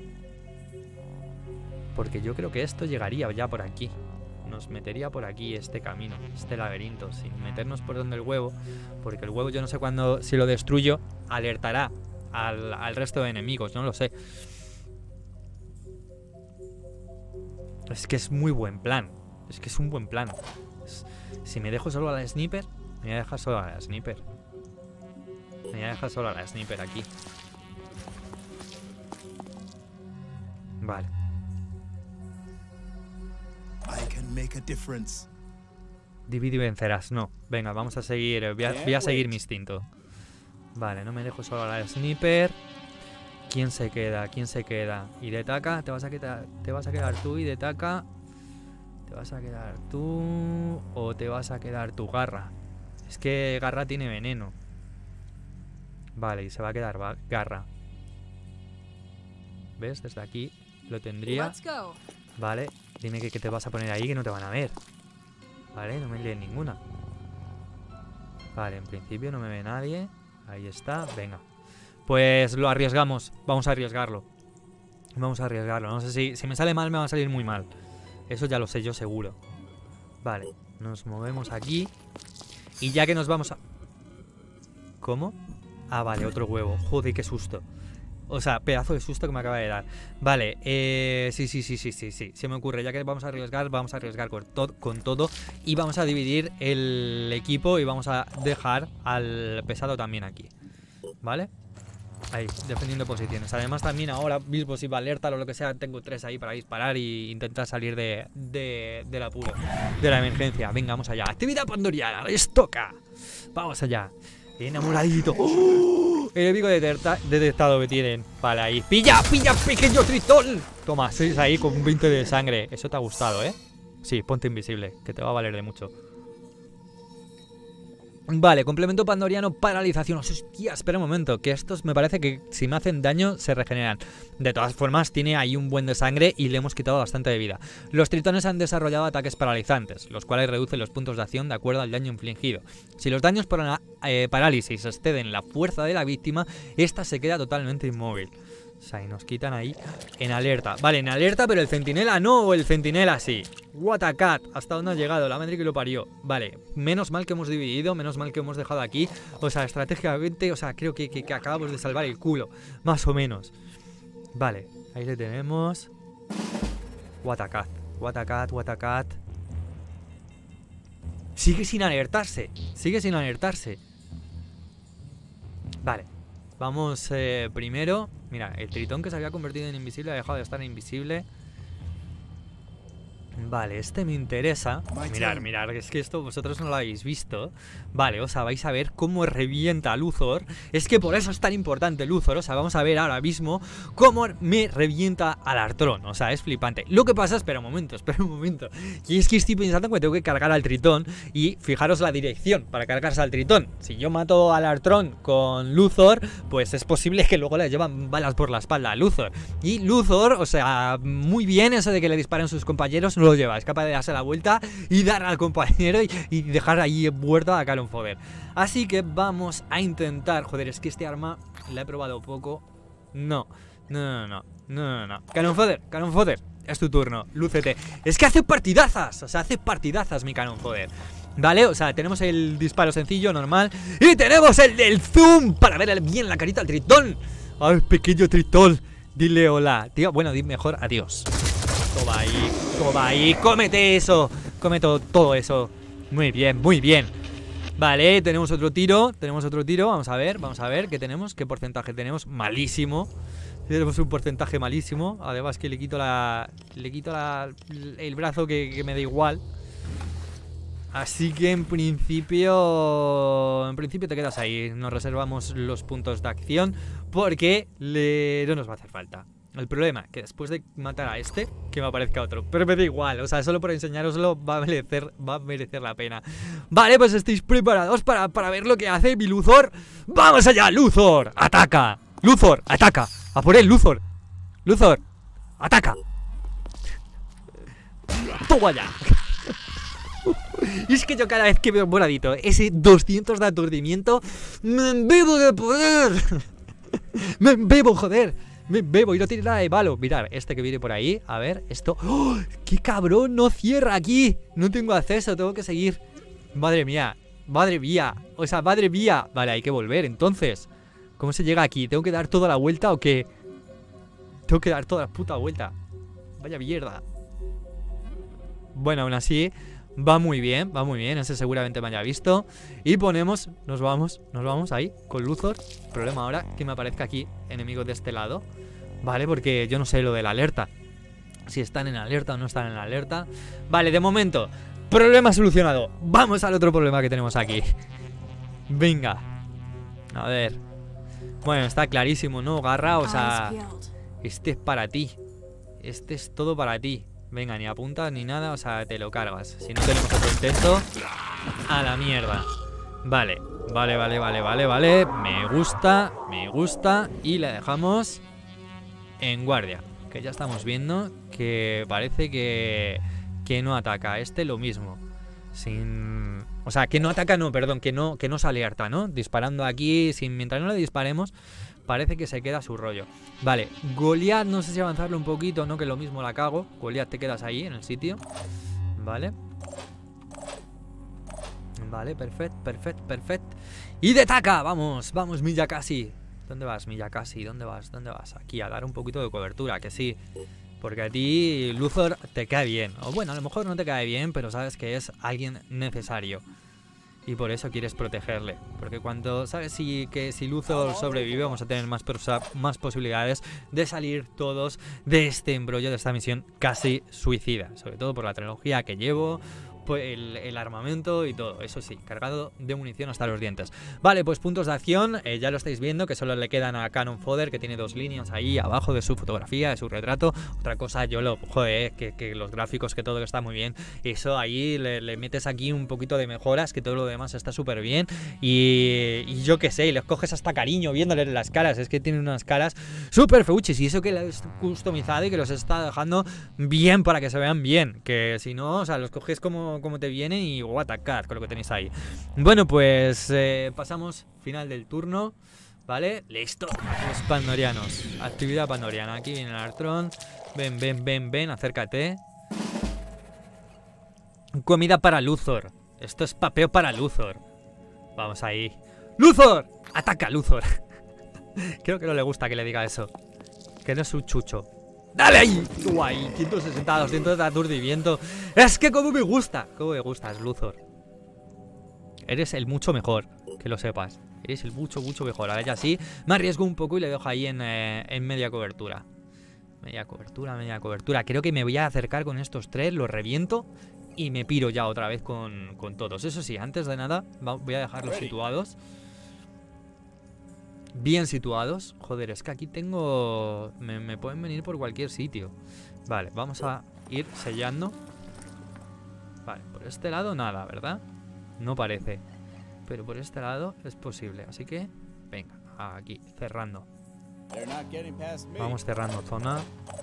Porque yo creo que esto llegaría ya por aquí. Nos metería por aquí este camino, este laberinto, sin meternos por donde el huevo. Porque el huevo yo no sé cuándo, si lo destruyo, alertará al, al resto de enemigos, no lo sé. Es que es muy buen plan. Es que es un buen plan. Es, si me dejo solo a la sniper, me voy a dejar solo a la sniper. Me voy a dejar solo a la sniper aquí. Vale. Divide y vencerás. No, venga, vamos a seguir. Voy a, voy a seguir mi instinto. Vale, no me dejo solo a la sniper. ¿Quién se queda? ¿Quién se queda? Y de taca, te vas a quedar, te vas a quedar tú y de taca. ¿Te vas a quedar tú o te vas a quedar tu Garra? Es que Garra tiene veneno. Vale, y se va a quedar va, Garra. ¿Ves? Desde aquí lo tendría. Vale, dime que, que te vas a poner ahí, que no te van a ver. Vale, no me líen ninguna. Vale, en principio no me ve nadie. Ahí está, venga. Pues lo arriesgamos, vamos a arriesgarlo. Vamos a arriesgarlo, no sé si, si me sale mal me va a salir muy mal. Eso ya lo sé yo seguro. Vale, nos movemos aquí. Y ya que nos vamos a... ¿Cómo? Ah, vale, otro huevo. Joder, qué susto. O sea, pedazo de susto que me acaba de dar. Vale, eh, sí, sí, sí, sí, sí, sí. Se me ocurre, ya que vamos a arriesgar, vamos a arriesgar con, to con todo. Y vamos a dividir el equipo y vamos a dejar al pesado también aquí. ¿Vale? Ahí, defendiendo posiciones. Además también ahora mismo si va alerta o lo que sea, tengo tres ahí para disparar y intentar salir de, de, del apuro, de la emergencia. Venga, vamos allá. Actividad pandoriana, les toca. Vamos allá. Enamoradito. ¡Oh! Enemigo detectado que tienen. Vale, ahí. ¡Pilla, pilla, pequeño tritón! Toma, sois ahí con un veinte de sangre. Eso te ha gustado, ¿eh? Sí, ponte invisible, que te va a valer de mucho. Vale, complemento pandoriano, paralización. Hostia, espera un momento, que estos me parece que si me hacen daño se regeneran. De todas formas, tiene ahí un buen de sangre y le hemos quitado bastante de vida. Los tritones han desarrollado ataques paralizantes, los cuales reducen los puntos de acción de acuerdo al daño infligido. Si los daños por la eh, parálisis exceden la fuerza de la víctima, esta se queda totalmente inmóvil. O sea, y nos quitan ahí en alerta. Vale, en alerta, pero el centinela no, o el centinela sí. What a cat, hasta dónde ha llegado, la madre que lo parió. Vale, menos mal que hemos dividido, menos mal que hemos dejado aquí. O sea, estratégicamente, o sea, creo que, que, que acabamos de salvar el culo, más o menos. Vale, ahí le tenemos. What a cat, what a cat, what a cat. Sigue sin alertarse, sigue sin alertarse. Vale. Vamos eh, primero. Mira, el tritón que se había convertido en invisible ha dejado de estar invisible. Vale, este me interesa. Mirar, mirar, es que esto vosotros no lo habéis visto. Vale, o sea, vais a ver cómo revienta a Luthor. Es que por eso es tan importante Luthor. O sea, vamos a ver ahora mismo cómo me revienta al Artrón. O sea, es flipante. Lo que pasa, espera un momento, espera un momento. Y es que estoy pensando que tengo que cargar al tritón. Y fijaros la dirección para cargarse al tritón. Si yo mato al Artrón con Luthor, pues es posible que luego le llevan balas por la espalda a Luthor. Y Luthor, o sea, muy bien eso de que le disparen sus compañeros. No lo lleva, es capaz de darse la vuelta y dar al compañero y, y dejar ahí muerto a Cannon Fodder. Así que vamos a intentar. Joder, es que este arma la he probado poco. No, no, no, no, no, no, no. Cannon Fodder, Cannon Fodder, es tu turno, lúcete. Es que hace partidazas, o sea, hace partidazas mi Cannon Fodder. Vale, o sea, tenemos el disparo sencillo, normal. Y tenemos el del zoom para ver bien la carita al tritón. Ay, pequeño tritón, dile hola. Tío, bueno, di mejor adiós. Toma ahí, toma ahí, cómete eso. Come todo, todo eso. Muy bien, muy bien. Vale, tenemos otro tiro, tenemos otro tiro. Vamos a ver, vamos a ver qué tenemos. ¿Qué porcentaje tenemos? Malísimo. Tenemos un porcentaje malísimo. Además que le quito la... Le quito la, el brazo que, que me da igual. Así que en principio... En principio te quedas ahí. Nos reservamos los puntos de acción porque le, no nos va a hacer falta. El problema, que después de matar a este, que me aparezca otro. Pero me da igual, o sea, solo por enseñároslo va a merecer, va a merecer la pena. Vale, pues estáis preparados para, para ver lo que hace mi Luthor. ¡Vamos allá, Luthor! ¡Ataca! ¡Luthor, ataca! ¡A por él, Luthor! ¡Luthor, ataca! ¡Toma allá! Y es que yo cada vez que veo moradito ese doscientos de aturdimiento, ¡me embebo de poder! ¡Me embebo, joder! Me bebo y no tiene nada de malo. Mirad, este que viene por ahí. A ver, esto. ¡Oh! ¡Qué cabrón! No cierra aquí. No tengo acceso, tengo que seguir. Madre mía, madre mía. O sea, madre mía. Vale, hay que volver entonces. ¿Cómo se llega aquí? ¿Tengo que dar toda la vuelta o qué? Tengo que dar toda la puta vuelta. Vaya mierda. Bueno, aún así va muy bien, va muy bien. Ese seguramente me haya visto. Y ponemos, nos vamos, nos vamos ahí con Luthor. Problema ahora que me aparezca aquí enemigos de este lado. Vale, porque yo no sé lo de la alerta. Si están en alerta o no están en alerta. Vale, de momento, problema solucionado. Vamos al otro problema que tenemos aquí. Venga. A ver. Bueno, está clarísimo, ¿no, Garra? O sea, este es para ti. Este es todo para ti. Venga, ni apuntas ni nada, o sea, te lo cargas. Si no tenemos otro intento, a la mierda. Vale, vale, vale, vale, vale, vale. Me gusta, me gusta. Y le dejamos en guardia. Que ya estamos viendo que parece que, que no ataca. Este lo mismo. Sin... O sea, que no ataca, no, perdón, que no, que no se alerta, ¿no? Disparando aquí, sin, mientras no le disparemos, parece que se queda su rollo. Vale, Goliath, no sé si avanzarlo un poquito, no, que lo mismo la cago. Goliath, te quedas ahí en el sitio. Vale. Vale, perfecto, perfecto, perfecto. Y de taca, vamos, vamos, Miyakasi. ¿Dónde vas, Miyakasi? ¿Dónde vas? ¿Dónde vas? Aquí, a dar un poquito de cobertura, que sí. Porque a ti Luthor te cae bien. O bueno, a lo mejor no te cae bien, pero sabes que es alguien necesario. Y por eso quieres protegerle. Porque cuando sabes si, que si Luthor sobrevive, vamos a tener más, más posibilidades de salir todos de este embrollo, de esta misión casi suicida. Sobre todo por la tecnología que llevo, pues el, el armamento y todo, eso sí, cargado de munición hasta los dientes. Vale, pues puntos de acción, eh, ya lo estáis viendo, que solo le quedan a Cannon Fodder, que tiene dos líneas ahí abajo de su fotografía, de su retrato. Otra cosa, yo lo, joder, que, que los gráficos, que todo que está muy bien, eso ahí le, le metes aquí un poquito de mejoras, que todo lo demás está súper bien. Y, y yo qué sé, y les coges hasta cariño viéndoles las caras, es que tienen unas caras súper feuchis, y eso que lo has customizado y que los está dejando bien para que se vean bien, que si no, o sea, los coges como, como te vienen y what a cat con lo que tenéis ahí. Bueno, pues eh, pasamos final del turno, ¿vale? Listo, los pandorianos, actividad pandoriana, aquí viene el Artron, ven, ven, ven, ven, acércate. Comida para Luthor, esto es papeo para Luthor. Vamos ahí. ¡Luthor! ¡Ataca, Luthor! Creo que no le gusta que le diga eso, que no es un chucho. ¡Dale ahí! ¡Guay! ciento sesenta, doscientos de aturdimiento. Es que como me gusta. Como me gustas, Luthor. Eres el mucho mejor, que lo sepas. Eres el mucho, mucho mejor. Ahora ya sí, me arriesgo un poco y le dejo ahí en, eh, en media cobertura. Media cobertura, media cobertura. Creo que me voy a acercar con estos tres, los reviento y me piro ya otra vez con, con todos. Eso sí, antes de nada, voy a dejarlos situados. Bien situados. Joder, es que aquí tengo... Me, me pueden venir por cualquier sitio. Vale, vamos a ir sellando. Vale, por este lado nada, ¿verdad? No parece. Pero por este lado es posible. Así que, venga, aquí, cerrando. Vamos cerrando zona.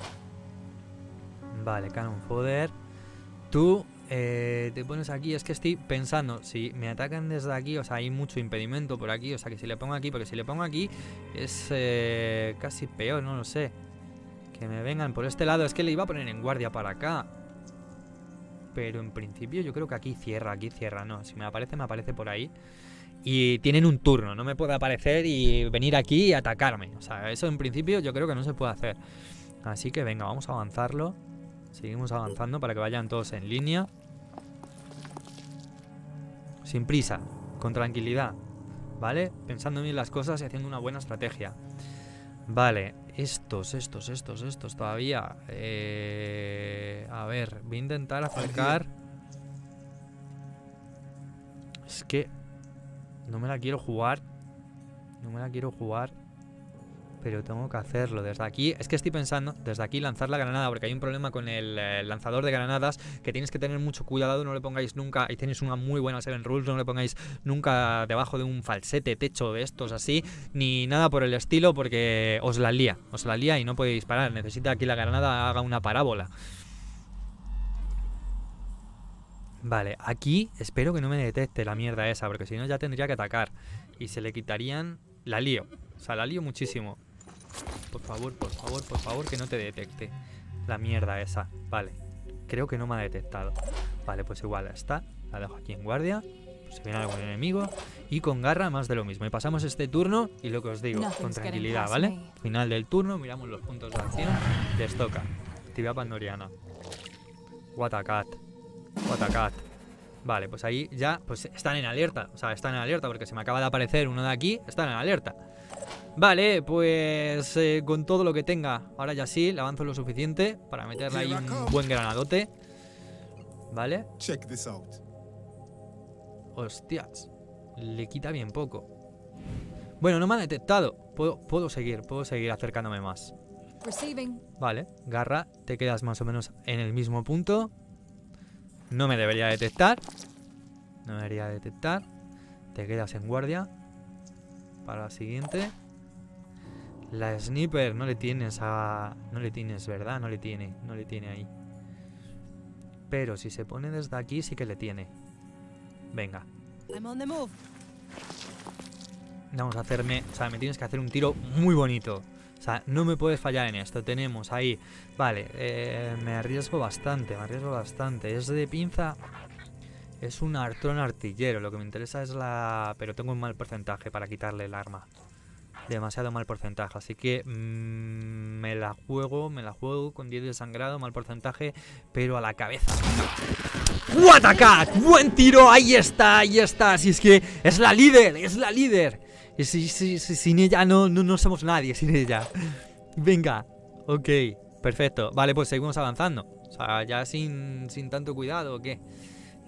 Vale, Cannon Fodder. Tú... Eh, te pones aquí, es que estoy pensando, si me atacan desde aquí, o sea, hay mucho impedimento por aquí, o sea, que si le pongo aquí, porque si le pongo aquí es eh, casi peor, no lo sé. Que me vengan por este lado, es que le iba a poner en guardia para acá. Pero en principio yo creo que aquí cierra, aquí cierra, no, si me aparece, me aparece por ahí. Y tienen un turno, no me puede aparecer y venir aquí y atacarme, o sea, eso en principio yo creo que no se puede hacer. Así que venga, vamos a avanzarlo. Seguimos avanzando para que vayan todos en línea. Sin prisa, con tranquilidad, ¿vale? Pensando bien las cosas y haciendo una buena estrategia. Vale, estos, estos, estos, estos todavía. Eh, a ver, voy a intentar acercar. Es que no me la quiero jugar. No me la quiero jugar. Pero tengo que hacerlo desde aquí. Es que estoy pensando desde aquí lanzar la granada, porque hay un problema con el eh, lanzador de granadas, que tienes que tener mucho cuidado. No le pongáis nunca, y tenéis una muy buena Seven Rules, no le pongáis nunca debajo de un falsete, techo de estos así, ni nada por el estilo, porque os la lía, os la lía y no puede disparar. Necesita que la granada haga una parábola. Vale, aquí espero que no me detecte la mierda esa, porque si no ya tendría que atacar y se le quitarían. La lío, o sea, la lío muchísimo. Por favor, por favor, por favor, que no te detecte la mierda esa. Vale, creo que no me ha detectado. Vale, pues igual está. La dejo aquí en guardia. Pues se viene algún enemigo. Y con garra más de lo mismo. Y pasamos este turno y lo que os digo, con tranquilidad, ¿vale? Final del turno, miramos los puntos de acción. Les toca. Actividad pandoriana. What a cat. What a cat. Vale, pues ahí ya pues están en alerta. O sea, están en alerta porque se me acaba de aparecer uno de aquí. Están en alerta. Vale, pues eh, con todo lo que tenga. Ahora ya sí, le avanzo lo suficiente para meterle ahí un buen granadote. Vale. Hostias, le quita bien poco. Bueno, no me ha detectado. Puedo, puedo seguir, puedo seguir acercándome más. Vale, garra, te quedas más o menos en el mismo punto. No me debería detectar. No me debería detectar. Te quedas en guardia para la siguiente. La sniper no le tienes a... No le tienes, ¿verdad? No le tiene, no le tiene ahí. Pero si se pone desde aquí sí que le tiene. Venga. Vamos a hacerme... O sea, me tienes que hacer un tiro muy bonito. O sea, no me puedes fallar en esto. Tenemos ahí... Vale, eh, me arriesgo bastante, me arriesgo bastante. Es de pinza... Es un Artron artillero. Lo que me interesa es la... Pero tengo un mal porcentaje para quitarle el arma. Demasiado mal porcentaje. Así que mmm, me la juego, me la juego con diez de sangrado, mal porcentaje, pero a la cabeza. ¡What a cat! ¡Buen tiro! Ahí está, ahí está. Si es que es la líder, es la líder. Y si, si, si, sin ella no, no, no somos nadie, sin ella. Venga, ok, perfecto. Vale, pues seguimos avanzando. O sea, ya sin, sin tanto cuidado, ¿o qué?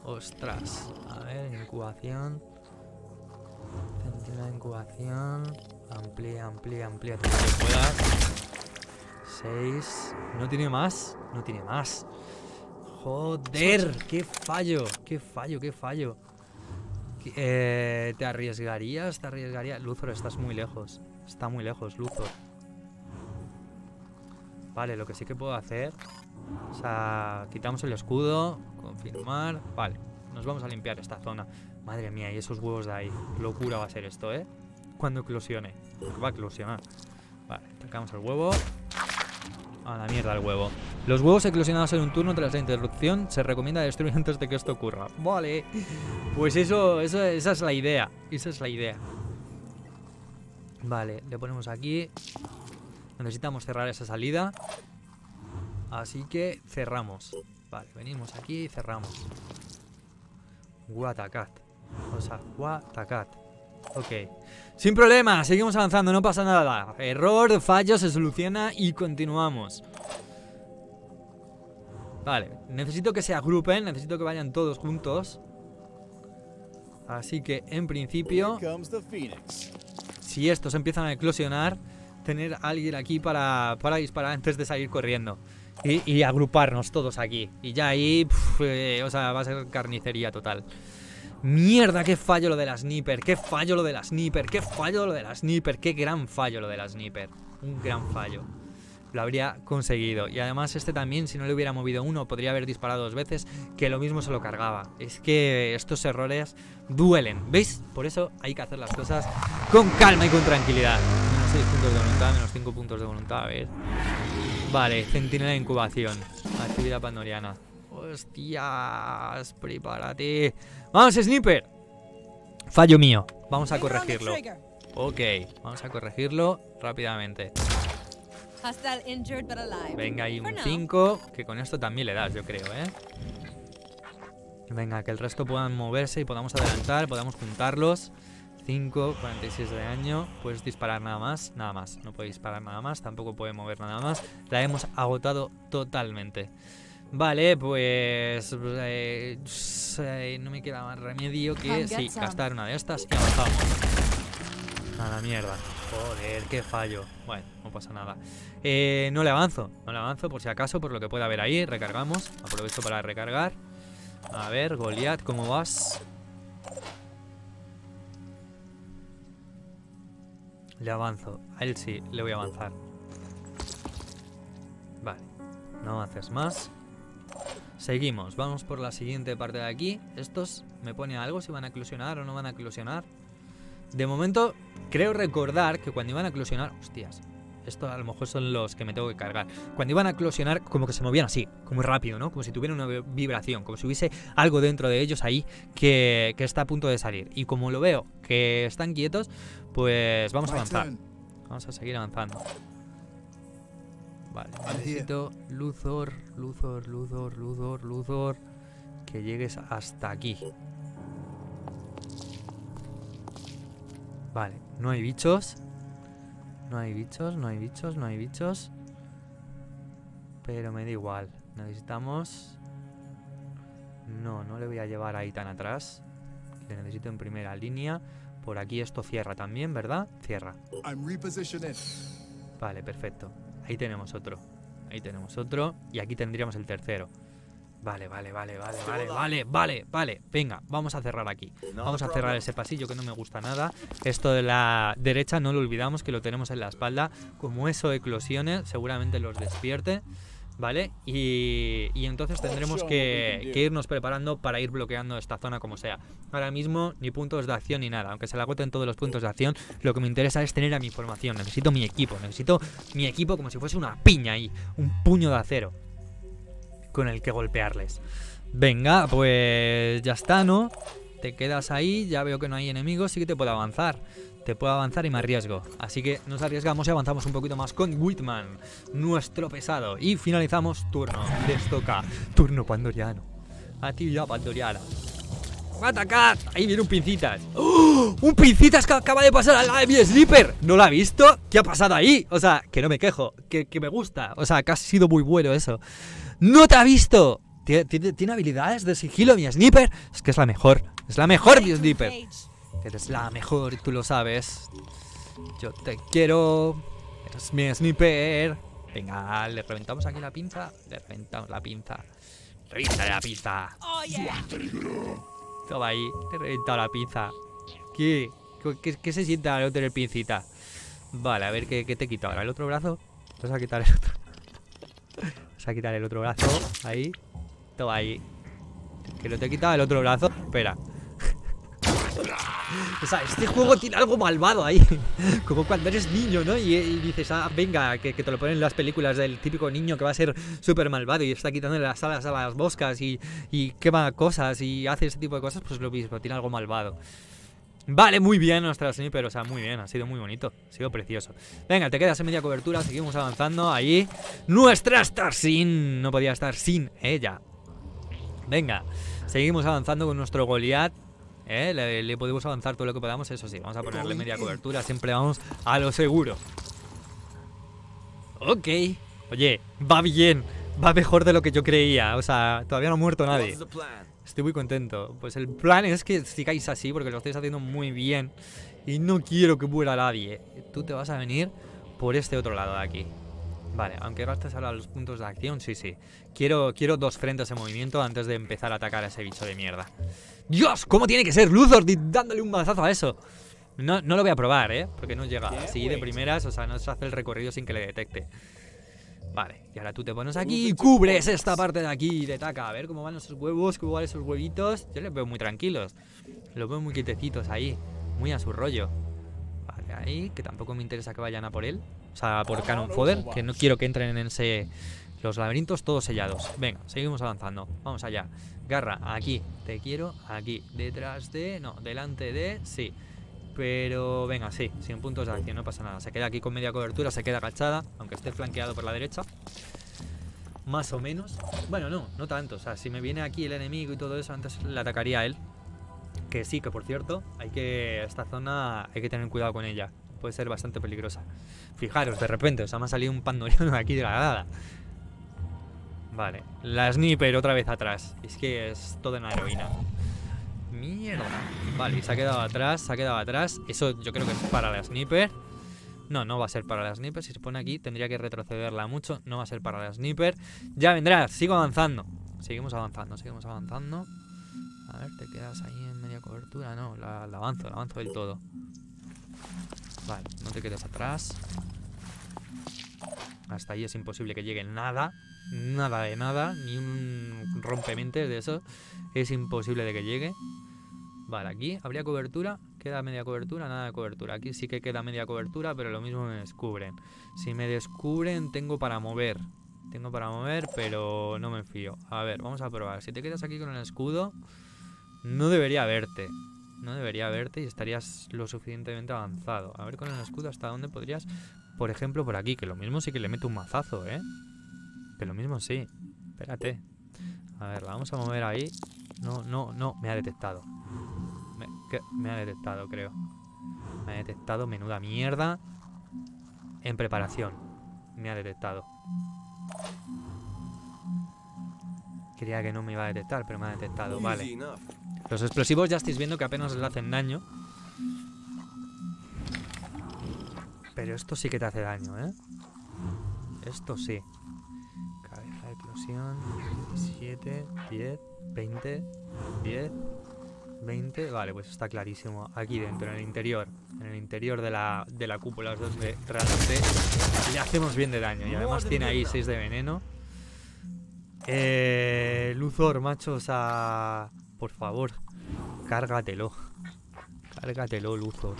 Ostras. A ver, incubación. Centinela de incubación. Amplía, amplía, amplía todo lo que puedas. seis. ¿No tiene más? No tiene más. Joder, qué fallo. Qué fallo, qué fallo. Eh, ¿Te arriesgarías? ¿Te arriesgarías? Luthor, estás muy lejos. Está muy lejos, Luthor. Vale, lo que sí que puedo hacer. O sea, quitamos el escudo. Confirmar. Vale, nos vamos a limpiar esta zona. Madre mía, y esos huevos de ahí. Locura va a ser esto, ¿eh? Cuando eclosione. Va a eclosionar. Vale, sacamos el huevo. A la mierda el huevo. Los huevos eclosionados en un turno tras la interrupción se recomienda destruir antes de que esto ocurra. Vale. Pues eso, eso, esa es la idea. Esa es la idea. Vale, le ponemos aquí. Necesitamos cerrar esa salida. Así que cerramos. Vale, venimos aquí y cerramos. Watacat. O sea, Watacat. Ok. Sin problema, seguimos avanzando, no pasa nada. Error, fallo, se soluciona y continuamos. Vale, necesito que se agrupen, necesito que vayan todos juntos. Así que, en principio, si estos empiezan a eclosionar, tener a alguien aquí para, para disparar antes de salir corriendo. Y, y agruparnos todos aquí. Y ya ahí, pff, eh, o sea, va a ser carnicería total. Mierda, qué fallo lo de la sniper. Qué fallo lo de la sniper. Qué fallo lo de la sniper. Qué gran fallo lo de la sniper. Un gran fallo. Lo habría conseguido. Y además este también, si no le hubiera movido uno, podría haber disparado dos veces, que lo mismo se lo cargaba. Es que estos errores duelen. ¿Veis? Por eso hay que hacer las cosas con calma y con tranquilidad. Menos seis puntos de voluntad, menos cinco puntos de voluntad. A ver. Vale, centinela de incubación. Actividad pandoriana. Hostias, prepárate. Vamos, sniper. Fallo mío. Vamos a corregirlo. Ok, vamos a corregirlo rápidamente. Venga, ahí un cinco. Que con esto también le das, yo creo, ¿eh? Venga, que el resto puedan moverse y podamos adelantar, podamos juntarlos. cinco, cuarenta y seis de daño. Puedes disparar nada más, nada más. No puede disparar nada más, tampoco puede mover nada más. La hemos agotado totalmente. Vale, pues eh, eh, no me queda más remedio que sí, gastar una de estas y avanzamos. A la mierda. Joder, qué fallo. Bueno, no pasa nada. eh, No le avanzo, no le avanzo por si acaso, por lo que pueda haber ahí. Recargamos, aprovecho para recargar. A ver, Goliath, ¿cómo vas? Le avanzo, a él sí, le voy a avanzar. Vale, no avances más. Seguimos, vamos por la siguiente parte de aquí. Estos me pone algo, si van a eclosionar o no van a eclosionar. De momento, creo recordar que cuando iban a eclosionar... Hostias, esto a lo mejor son los que me tengo que cargar. Cuando iban a eclosionar, como que se movían así, como rápido, ¿no? Como si tuvieran una vibración, como si hubiese algo dentro de ellos ahí que, que está a punto de salir. Y como lo veo que están quietos, pues vamos a avanzar. Vamos a seguir avanzando. Vale, necesito Luthor, Luthor, Luthor, Luthor, Luthor. Que llegues hasta aquí. Vale, no hay bichos. No hay bichos, no hay bichos, no hay bichos. Pero me da igual. Necesitamos... No, no le voy a llevar ahí tan atrás. Le necesito en primera línea. Por aquí esto cierra también, ¿verdad? Cierra. Vale, perfecto. Ahí tenemos otro. Ahí tenemos otro. Y aquí tendríamos el tercero. Vale, vale, vale, vale, vale, vale, vale, vale. Venga, vamos a cerrar aquí. Vamos a cerrar ese pasillo que no me gusta nada. Esto de la derecha no lo olvidamos, que lo tenemos en la espalda. Como eso eclosione, seguramente los despierte. ¿Vale? Y, y entonces tendremos que, que irnos preparando para ir bloqueando esta zona como sea. Ahora mismo ni puntos de acción ni nada. Aunque se le agoten todos los puntos de acción, lo que me interesa es tener a mi formación. Necesito mi equipo. Necesito mi equipo como si fuese una piña ahí. Un puño de acero con el que golpearles. Venga, pues ya está, ¿no? Te quedas ahí, ya veo que no hay enemigos, sí que te puedo avanzar. Te puedo avanzar y me arriesgo. Así que nos arriesgamos y avanzamos un poquito más con Whitman, nuestro pesado. Y finalizamos turno. Les toca turno pandoriano. Actividad pandoriana. ¡Atacar! Ahí viene un pincitas. ¡Oh! ¡Un pincitas que acaba de pasar al lado de mi sniper! ¿No lo ha visto? ¿Qué ha pasado ahí? O sea, que no me quejo, que, que me gusta. O sea, que ha sido muy bueno eso. ¡No te ha visto! ¿Tiene, tiene, tiene habilidades de sigilo, mi sniper? Es que es la mejor. Es la mejor, mi sniper. Eres la mejor y tú lo sabes. Yo te quiero. Eres mi sniper. Venga, le reventamos aquí la pinza. Le reventamos la pinza. Revíntale la pinza. Oh, yeah. Toma ahí, te he reventado la pinza. ¿Qué? ¿Qué, qué se siente al no tener pincita? Vale, a ver, ¿qué, qué te he quitado ahora? ¿El otro brazo? Vas a quitar el otro. Vas a quitar el otro brazo. Ahí. Toma ahí. Que no te he quitado el otro brazo. Espera. O sea, este juego tiene algo malvado ahí. Como cuando eres niño, ¿no? Y, y dices, ah, venga, que, que te lo ponen en las películas del típico niño que va a ser súper malvado y está quitándole las alas a las moscas y, y quema cosas y hace ese tipo de cosas. Pues lo mismo, tiene algo malvado. Vale, muy bien nuestra sniper, o sea, muy bien, ha sido muy bonito, ha sido precioso. Venga, te quedas en media cobertura, seguimos avanzando. Ahí, nuestra Starsin, no podía estar sin ella. Venga, seguimos avanzando con nuestro Goliath. ¿Eh? Le, le podemos avanzar todo lo que podamos, eso sí, vamos a ponerle media cobertura, siempre vamos a lo seguro. Ok, oye, va bien, va mejor de lo que yo creía, o sea, todavía no ha muerto nadie. Estoy muy contento. Pues el plan es que sigáis así porque lo estáis haciendo muy bien y no quiero que muera nadie. Tú te vas a venir por este otro lado de aquí. Vale, aunque gastes ahora los puntos de acción, sí, sí. Quiero, quiero dos frentes en movimiento antes de empezar a atacar a ese bicho de mierda. ¡Dios! ¿Cómo tiene que ser Luthor dándole un mazazo a eso? No, no lo voy a probar, ¿eh? Porque no llega así de primeras, o sea, no se hace el recorrido sin que le detecte. Vale, y ahora tú te pones aquí y cubres esta parte de aquí y le taca. A ver cómo van esos huevos, cómo van esos huevitos. Yo les veo muy tranquilos. Los veo muy quietecitos ahí, muy a su rollo. Vale, ahí, que tampoco me interesa que vayan a por él. O sea, por Cannon Fodder, que no quiero que entren en ese... Los laberintos todos sellados. Venga, seguimos avanzando. Vamos allá. Garra, aquí. Te quiero aquí. Detrás de... No, delante de... Sí. Pero venga, sí, sin puntos de acción, no pasa nada. Se queda aquí con media cobertura, se queda agachada, aunque esté flanqueado por la derecha. Más o menos. Bueno, no, no tanto. O sea, si me viene aquí el enemigo y todo eso, antes le atacaría a él. Que sí, que por cierto, hay que... Esta zona hay que tener cuidado con ella. Puede ser bastante peligrosa. Fijaros, de repente, o sea, me ha salido un pandoriano aquí de la nada. Vale, la sniper otra vez atrás. Es que es toda una heroína. Mierda. Vale, y se ha quedado atrás, se ha quedado atrás. Eso yo creo que es para la sniper. No, no va a ser para la sniper. Si se pone aquí tendría que retrocederla mucho. No va a ser para la sniper. Ya vendrá, sigo avanzando. Seguimos avanzando, seguimos avanzando. A ver, te quedas ahí en media cobertura. No, la, la avanzo, la avanzo del todo. Vale, no te quedes atrás. Hasta ahí es imposible que llegue nada. Nada de nada. Ni un rompementes de eso. Es imposible de que llegue. Vale, aquí habría cobertura. Queda media cobertura, nada de cobertura. Aquí sí que queda media cobertura, pero lo mismo me descubren. Si me descubren tengo para mover. Tengo para mover, pero no me fío. A ver, vamos a probar. Si te quedas aquí con el escudo, no debería verte. No debería verte y estarías lo suficientemente avanzado. A ver con el escudo hasta dónde podrías. Por ejemplo, por aquí, que lo mismo sí que le meto un mazazo, ¿eh? Que lo mismo sí. Espérate. A ver, la vamos a mover ahí. No, no, no, me ha detectado. Me, ¿qué? me ha detectado, creo. Me ha detectado, menuda mierda. En preparación. Me ha detectado. Creía que no me iba a detectar, pero me ha detectado, vale. Los explosivos ya estáis viendo que apenas les hacen daño. Pero esto sí que te hace daño, ¿eh? Esto sí. Cabeza de eclosión. diecisiete, diez, veinte, diez, veinte. Vale, pues está clarísimo. Aquí dentro, en el interior. En el interior de la, de la cúpula es donde realmente le hacemos bien de daño. Y además tiene ahí seis de veneno. Eh, Luthor, macho, o sea... Por favor, cárgatelo. Cárgatelo, Luthor.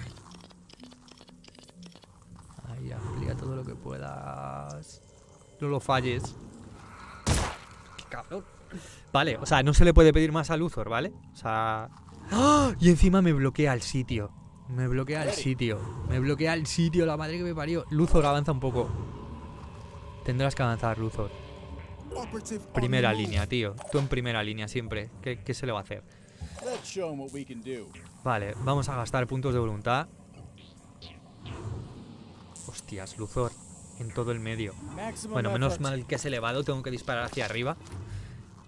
Ahí, amplía todo lo que puedas. No lo falles. Qué cabrón. Vale, o sea, no se le puede pedir más a Luthor, ¿vale? O sea... ¡Oh! Y encima me bloquea el sitio. Me bloquea el sitio. Me bloquea el sitio, la madre que me parió. Luthor, avanza un poco. Tendrás que avanzar, Luthor. Primera línea, tío. Tú en primera línea siempre. ¿Qué, qué se le va a hacer? Vale, vamos a gastar puntos de voluntad. Hostias, Luthor. En todo el medio. Bueno, menos mal que es elevado. Tengo que disparar hacia arriba.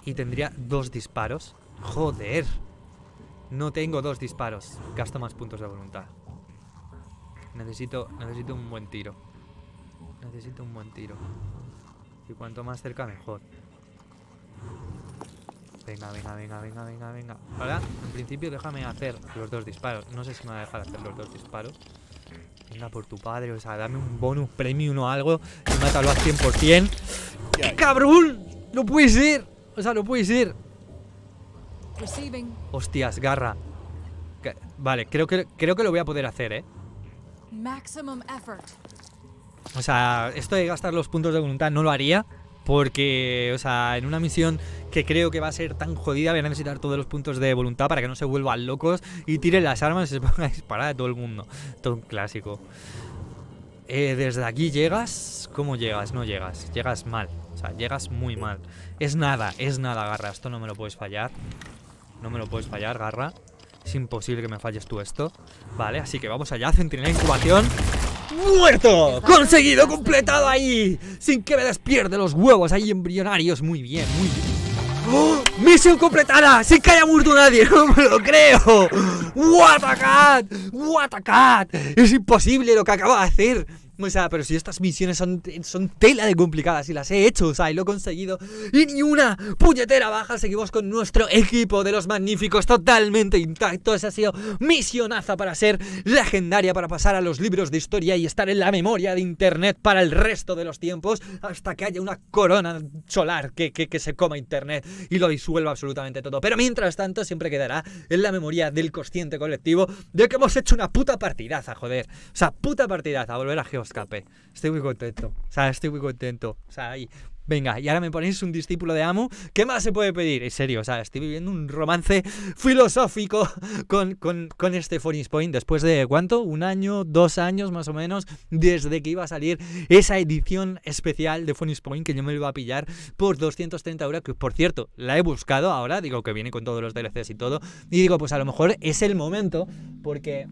Y tendría dos disparos. Joder. No tengo dos disparos. Gasto más puntos de voluntad. Necesito, necesito un buen tiro. Necesito un buen tiro. Y cuanto más cerca, mejor. Venga, venga, venga, venga, venga, venga. Ahora, en principio, déjame hacer los dos disparos. No sé si me va a dejar hacer los dos disparos. Venga, por tu padre, o sea, dame un bonus premium o algo y mátalo al cien por cien. ¡Qué cabrón! ¡No puede ser! O sea, no puede ser. Receiving. Hostias, garra. Que- Vale, creo que, creo que lo voy a poder hacer, ¿eh? Maximum effort. O sea, esto de gastar los puntos de voluntad no lo haría. Porque, o sea, en una misión que creo que va a ser tan jodida, voy a necesitar todos los puntos de voluntad para que no se vuelvan locos y tiren las armas y se pongan a disparar a todo el mundo. Todo un clásico. Eh, desde aquí llegas. ¿Cómo llegas? No llegas. Llegas mal. O sea, llegas muy mal. Es nada, es nada, garra. Esto no me lo puedes fallar. No me lo puedes fallar, garra. Es imposible que me falles tú esto. Vale, así que vamos allá. Centinela de incubación. ¡Muerto! ¡Conseguido! ¡Completado ahí! Sin que me despierte los huevos ahí embrionarios. Muy bien, muy bien. ¡Oh! ¡Misión completada! ¡Sin que haya muerto nadie! ¡No me lo creo! ¡What a cat! ¡What a cat! Es imposible lo que acabo de hacer. O sea, pero si estas misiones son, son tela de complicadas y las he hecho, o sea, y lo he conseguido. Y ni una puñetera baja. Seguimos con nuestro equipo de los magníficos totalmente intactos. Ha sido misionaza para ser legendaria, para pasar a los libros de historia y estar en la memoria de internet para el resto de los tiempos, hasta que haya una corona solar que, que, que se coma internet y lo disuelva absolutamente todo. Pero mientras tanto siempre quedará en la memoria del consciente colectivo de que hemos hecho una puta partidaza, joder. O sea, puta partidaza, volver a Geoscape. Estoy muy contento. O sea, estoy muy contento. O sea, ahí. Venga, y ahora me ponéis un discípulo de Amu. ¿Qué más se puede pedir? En serio, o sea, estoy viviendo un romance filosófico con, con, con este Phoenix Point. Después de, ¿cuánto? Un año, dos años más o menos, desde que iba a salir esa edición especial de Phoenix Point, que yo me lo iba a pillar por doscientos treinta euros, que por cierto, la he buscado ahora, digo que viene con todos los D L Cs y todo, y digo, pues a lo mejor es el momento, porque...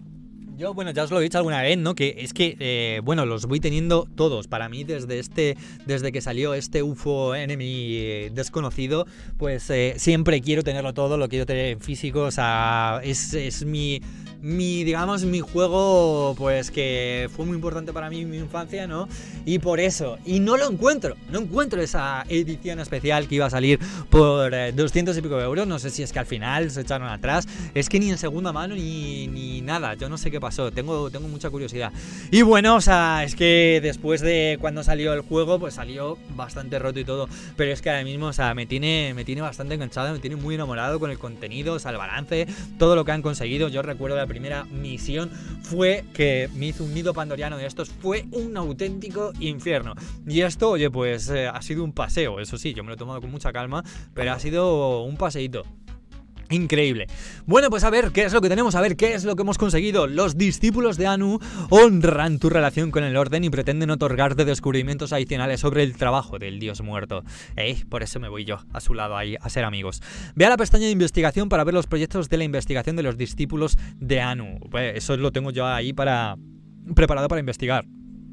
Yo, bueno, ya os lo he dicho alguna vez, ¿no? Que es que, eh, bueno, los voy teniendo todos. Para mí, desde este, desde que salió este U F O Enemy eh, desconocido, pues eh, siempre quiero tenerlo todo, lo quiero tener en físico. O sea, es, es mi, mi, digamos, mi juego, pues que fue muy importante para mí en mi infancia, ¿no? Y por eso, y no lo encuentro, no encuentro esa edición especial que iba a salir por eh, doscientos y pico euros. No sé si es que al final se echaron atrás. Es que ni en segunda mano ni, ni nada. Yo no sé qué pasó, tengo, tengo mucha curiosidad. Y bueno, o sea, es que después de cuando salió el juego, pues salió bastante roto y todo. Pero es que ahora mismo, o sea, me tiene, me tiene bastante enganchado, me tiene muy enamorado con el contenido, o sea, el balance, todo lo que han conseguido. Yo recuerdo la primera misión fue que me hizo un nido pandoriano de estos, fue un auténtico infierno. Y esto, oye, pues eh, ha sido un paseo, eso sí, yo me lo he tomado con mucha calma, pero ha sido un paseíto. Increíble. Bueno, pues a ver qué es lo que tenemos, a ver qué es lo que hemos conseguido. Los discípulos de Anu honran tu relación con el orden y pretenden otorgarte descubrimientos adicionales sobre el trabajo del dios muerto. Eh, por eso me voy yo a su lado ahí a ser amigos. Ve a la pestaña de investigación para ver los proyectos de la investigación de los discípulos de Anu. Pues eso lo tengo yo ahí para preparado para investigar.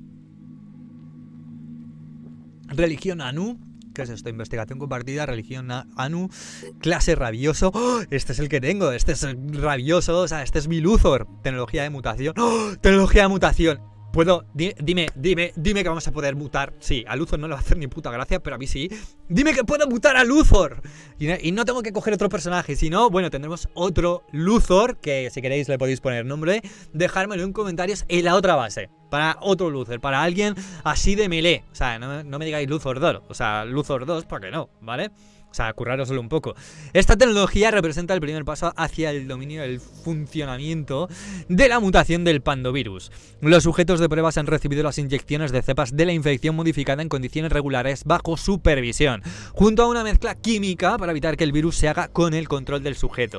Religión Anu. ¿Qué es esto? Investigación compartida, religión Anu, clase rabioso. ¡Oh! Este es el que tengo, este es rabioso, o sea, este es mi Luthor. Tecnología de mutación. ¡Oh! Tecnología de mutación. Puedo, di, dime, dime, dime que vamos a poder mutar. Sí, a Luthor no le va a hacer ni puta gracia, pero a mí sí. Dime que puedo mutar a Luthor. Y, y no tengo que coger otro personaje, si no, bueno, tendremos otro Luthor, que si queréis le podéis poner nombre. Dejármelo en comentarios en la otra base. Para otro Luthor, para alguien así de melee. O sea, no, no me digáis Luthor dos. O sea, Luthor dos, ¿para qué no? ¿Vale? O sea, currároslo un poco. Esta tecnología representa el primer paso hacia el dominio del funcionamiento de la mutación del pandovirus. Los sujetos de pruebas han recibido las inyecciones de cepas de la infección modificada en condiciones regulares bajo supervisión, junto a una mezcla química para evitar que el virus se haga con el control del sujeto.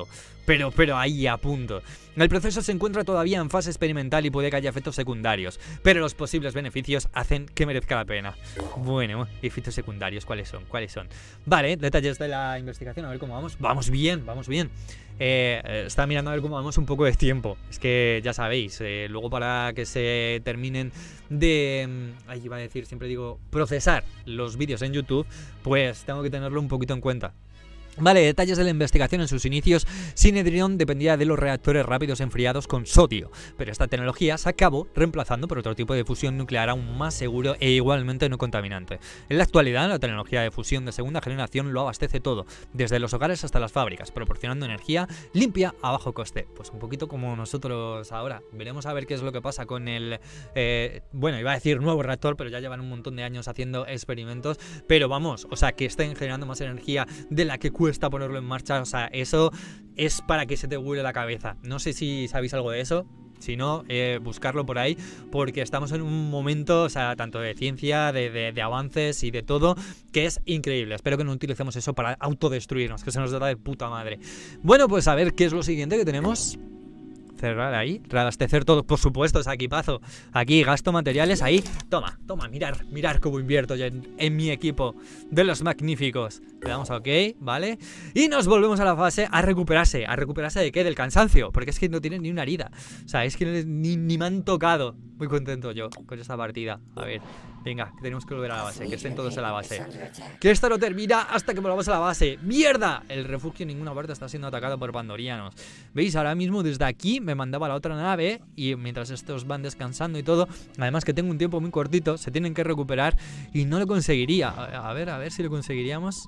pero, pero ahí a punto. El proceso se encuentra todavía en fase experimental y puede que haya efectos secundarios, pero los posibles beneficios hacen que merezca la pena. Bueno, efectos secundarios, ¿cuáles son? ¿Cuáles son? Vale, detalles de la investigación, a ver cómo vamos. Vamos bien, vamos bien. Eh, está mirando a ver cómo vamos un poco de tiempo. Es que ya sabéis, eh, luego para que se terminen de... Ahí iba a decir, siempre digo, procesar los vídeos en YouTube, pues tengo que tenerlo un poquito en cuenta. Vale, detalles de la investigación. En sus inicios, Synedrion dependía de los reactores rápidos enfriados con sodio, pero esta tecnología se acabó reemplazando por otro tipo de fusión nuclear aún más seguro e igualmente no contaminante. En la actualidad, la tecnología de fusión de segunda generación lo abastece todo, desde los hogares hasta las fábricas, proporcionando energía limpia a bajo coste. Pues un poquito como nosotros ahora. Veremos a ver qué es lo que pasa con el... Eh, bueno, iba a decir nuevo reactor, pero ya llevan un montón de años haciendo experimentos, pero vamos, o sea, que estén generando más energía de la que cuesta ponerlo en marcha. O sea, eso es para que se te vuele la cabeza. No sé si sabéis algo de eso. Si no, eh, buscarlo por ahí, porque estamos en un momento, o sea, tanto de ciencia, de, de, de avances y de todo, que es increíble. Espero que no utilicemos eso para autodestruirnos, que se nos da de puta madre. Bueno, pues a ver qué es lo siguiente que tenemos. Cerrar ahí, reabastecer todo, por supuesto, ese equipazo. Aquí gasto materiales, ahí, toma, toma, mirar, mirar cómo invierto yo en, en mi equipo de los magníficos. Le damos a OK, ¿vale? Y nos volvemos a la fase a recuperarse. ¿A recuperarse de qué? Del cansancio, porque es que no tienen ni una herida. O sea, es que ni, ni me han tocado. Muy contento yo con esta partida. A ver, venga, que tenemos que volver a la base, que estén todos en la base. Que esto no termina hasta que volvamos a la base. ¡Mierda! El refugio en ninguna parte está siendo atacado por pandorianos. ¿Veis? Ahora mismo desde aquí me mandaba a la otra nave y mientras estos van descansando y todo, además que tengo un tiempo muy cortito, se tienen que recuperar y no lo conseguiría. A, a ver, a ver si lo conseguiríamos.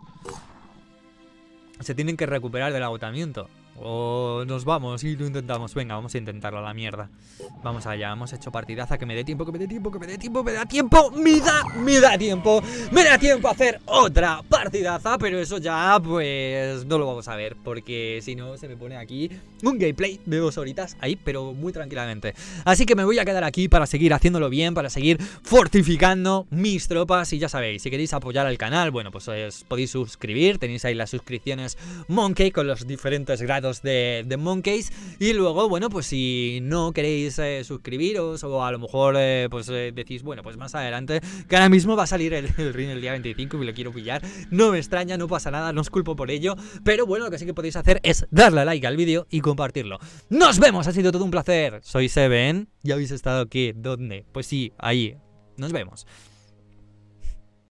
Se tienen que recuperar del agotamiento. O nos vamos y lo intentamos. Venga, vamos a intentarlo a la mierda. Vamos allá, hemos hecho partidaza. Que me dé tiempo, que me dé tiempo, que me dé tiempo, me da tiempo. Me da, me da tiempo. Me da tiempo a hacer otra partidaza. Pero eso ya, pues, no lo vamos a ver. Porque si no, se me pone aquí un gameplay de dos horitas ahí, pero muy tranquilamente. Así que me voy a quedar aquí para seguir haciéndolo bien, para seguir fortificando mis tropas. Y ya sabéis, si queréis apoyar al canal, bueno, pues os podéis suscribir. Tenéis ahí las suscripciones Monkey con los diferentes grados De, de Monkeys. Y luego, bueno, pues si no queréis eh, suscribiros, o a lo mejor eh, pues eh, decís, bueno, pues más adelante, que ahora mismo va a salir el, el ring el día veinticinco y lo quiero pillar, no me extraña, no pasa nada, no os culpo por ello, pero bueno, lo que sí que podéis hacer es darle a like al vídeo y compartirlo. ¡Nos vemos! Ha sido todo un placer. Soy Seven. ¿Ya habéis estado aquí? ¿Dónde? Pues sí, ahí. Nos vemos.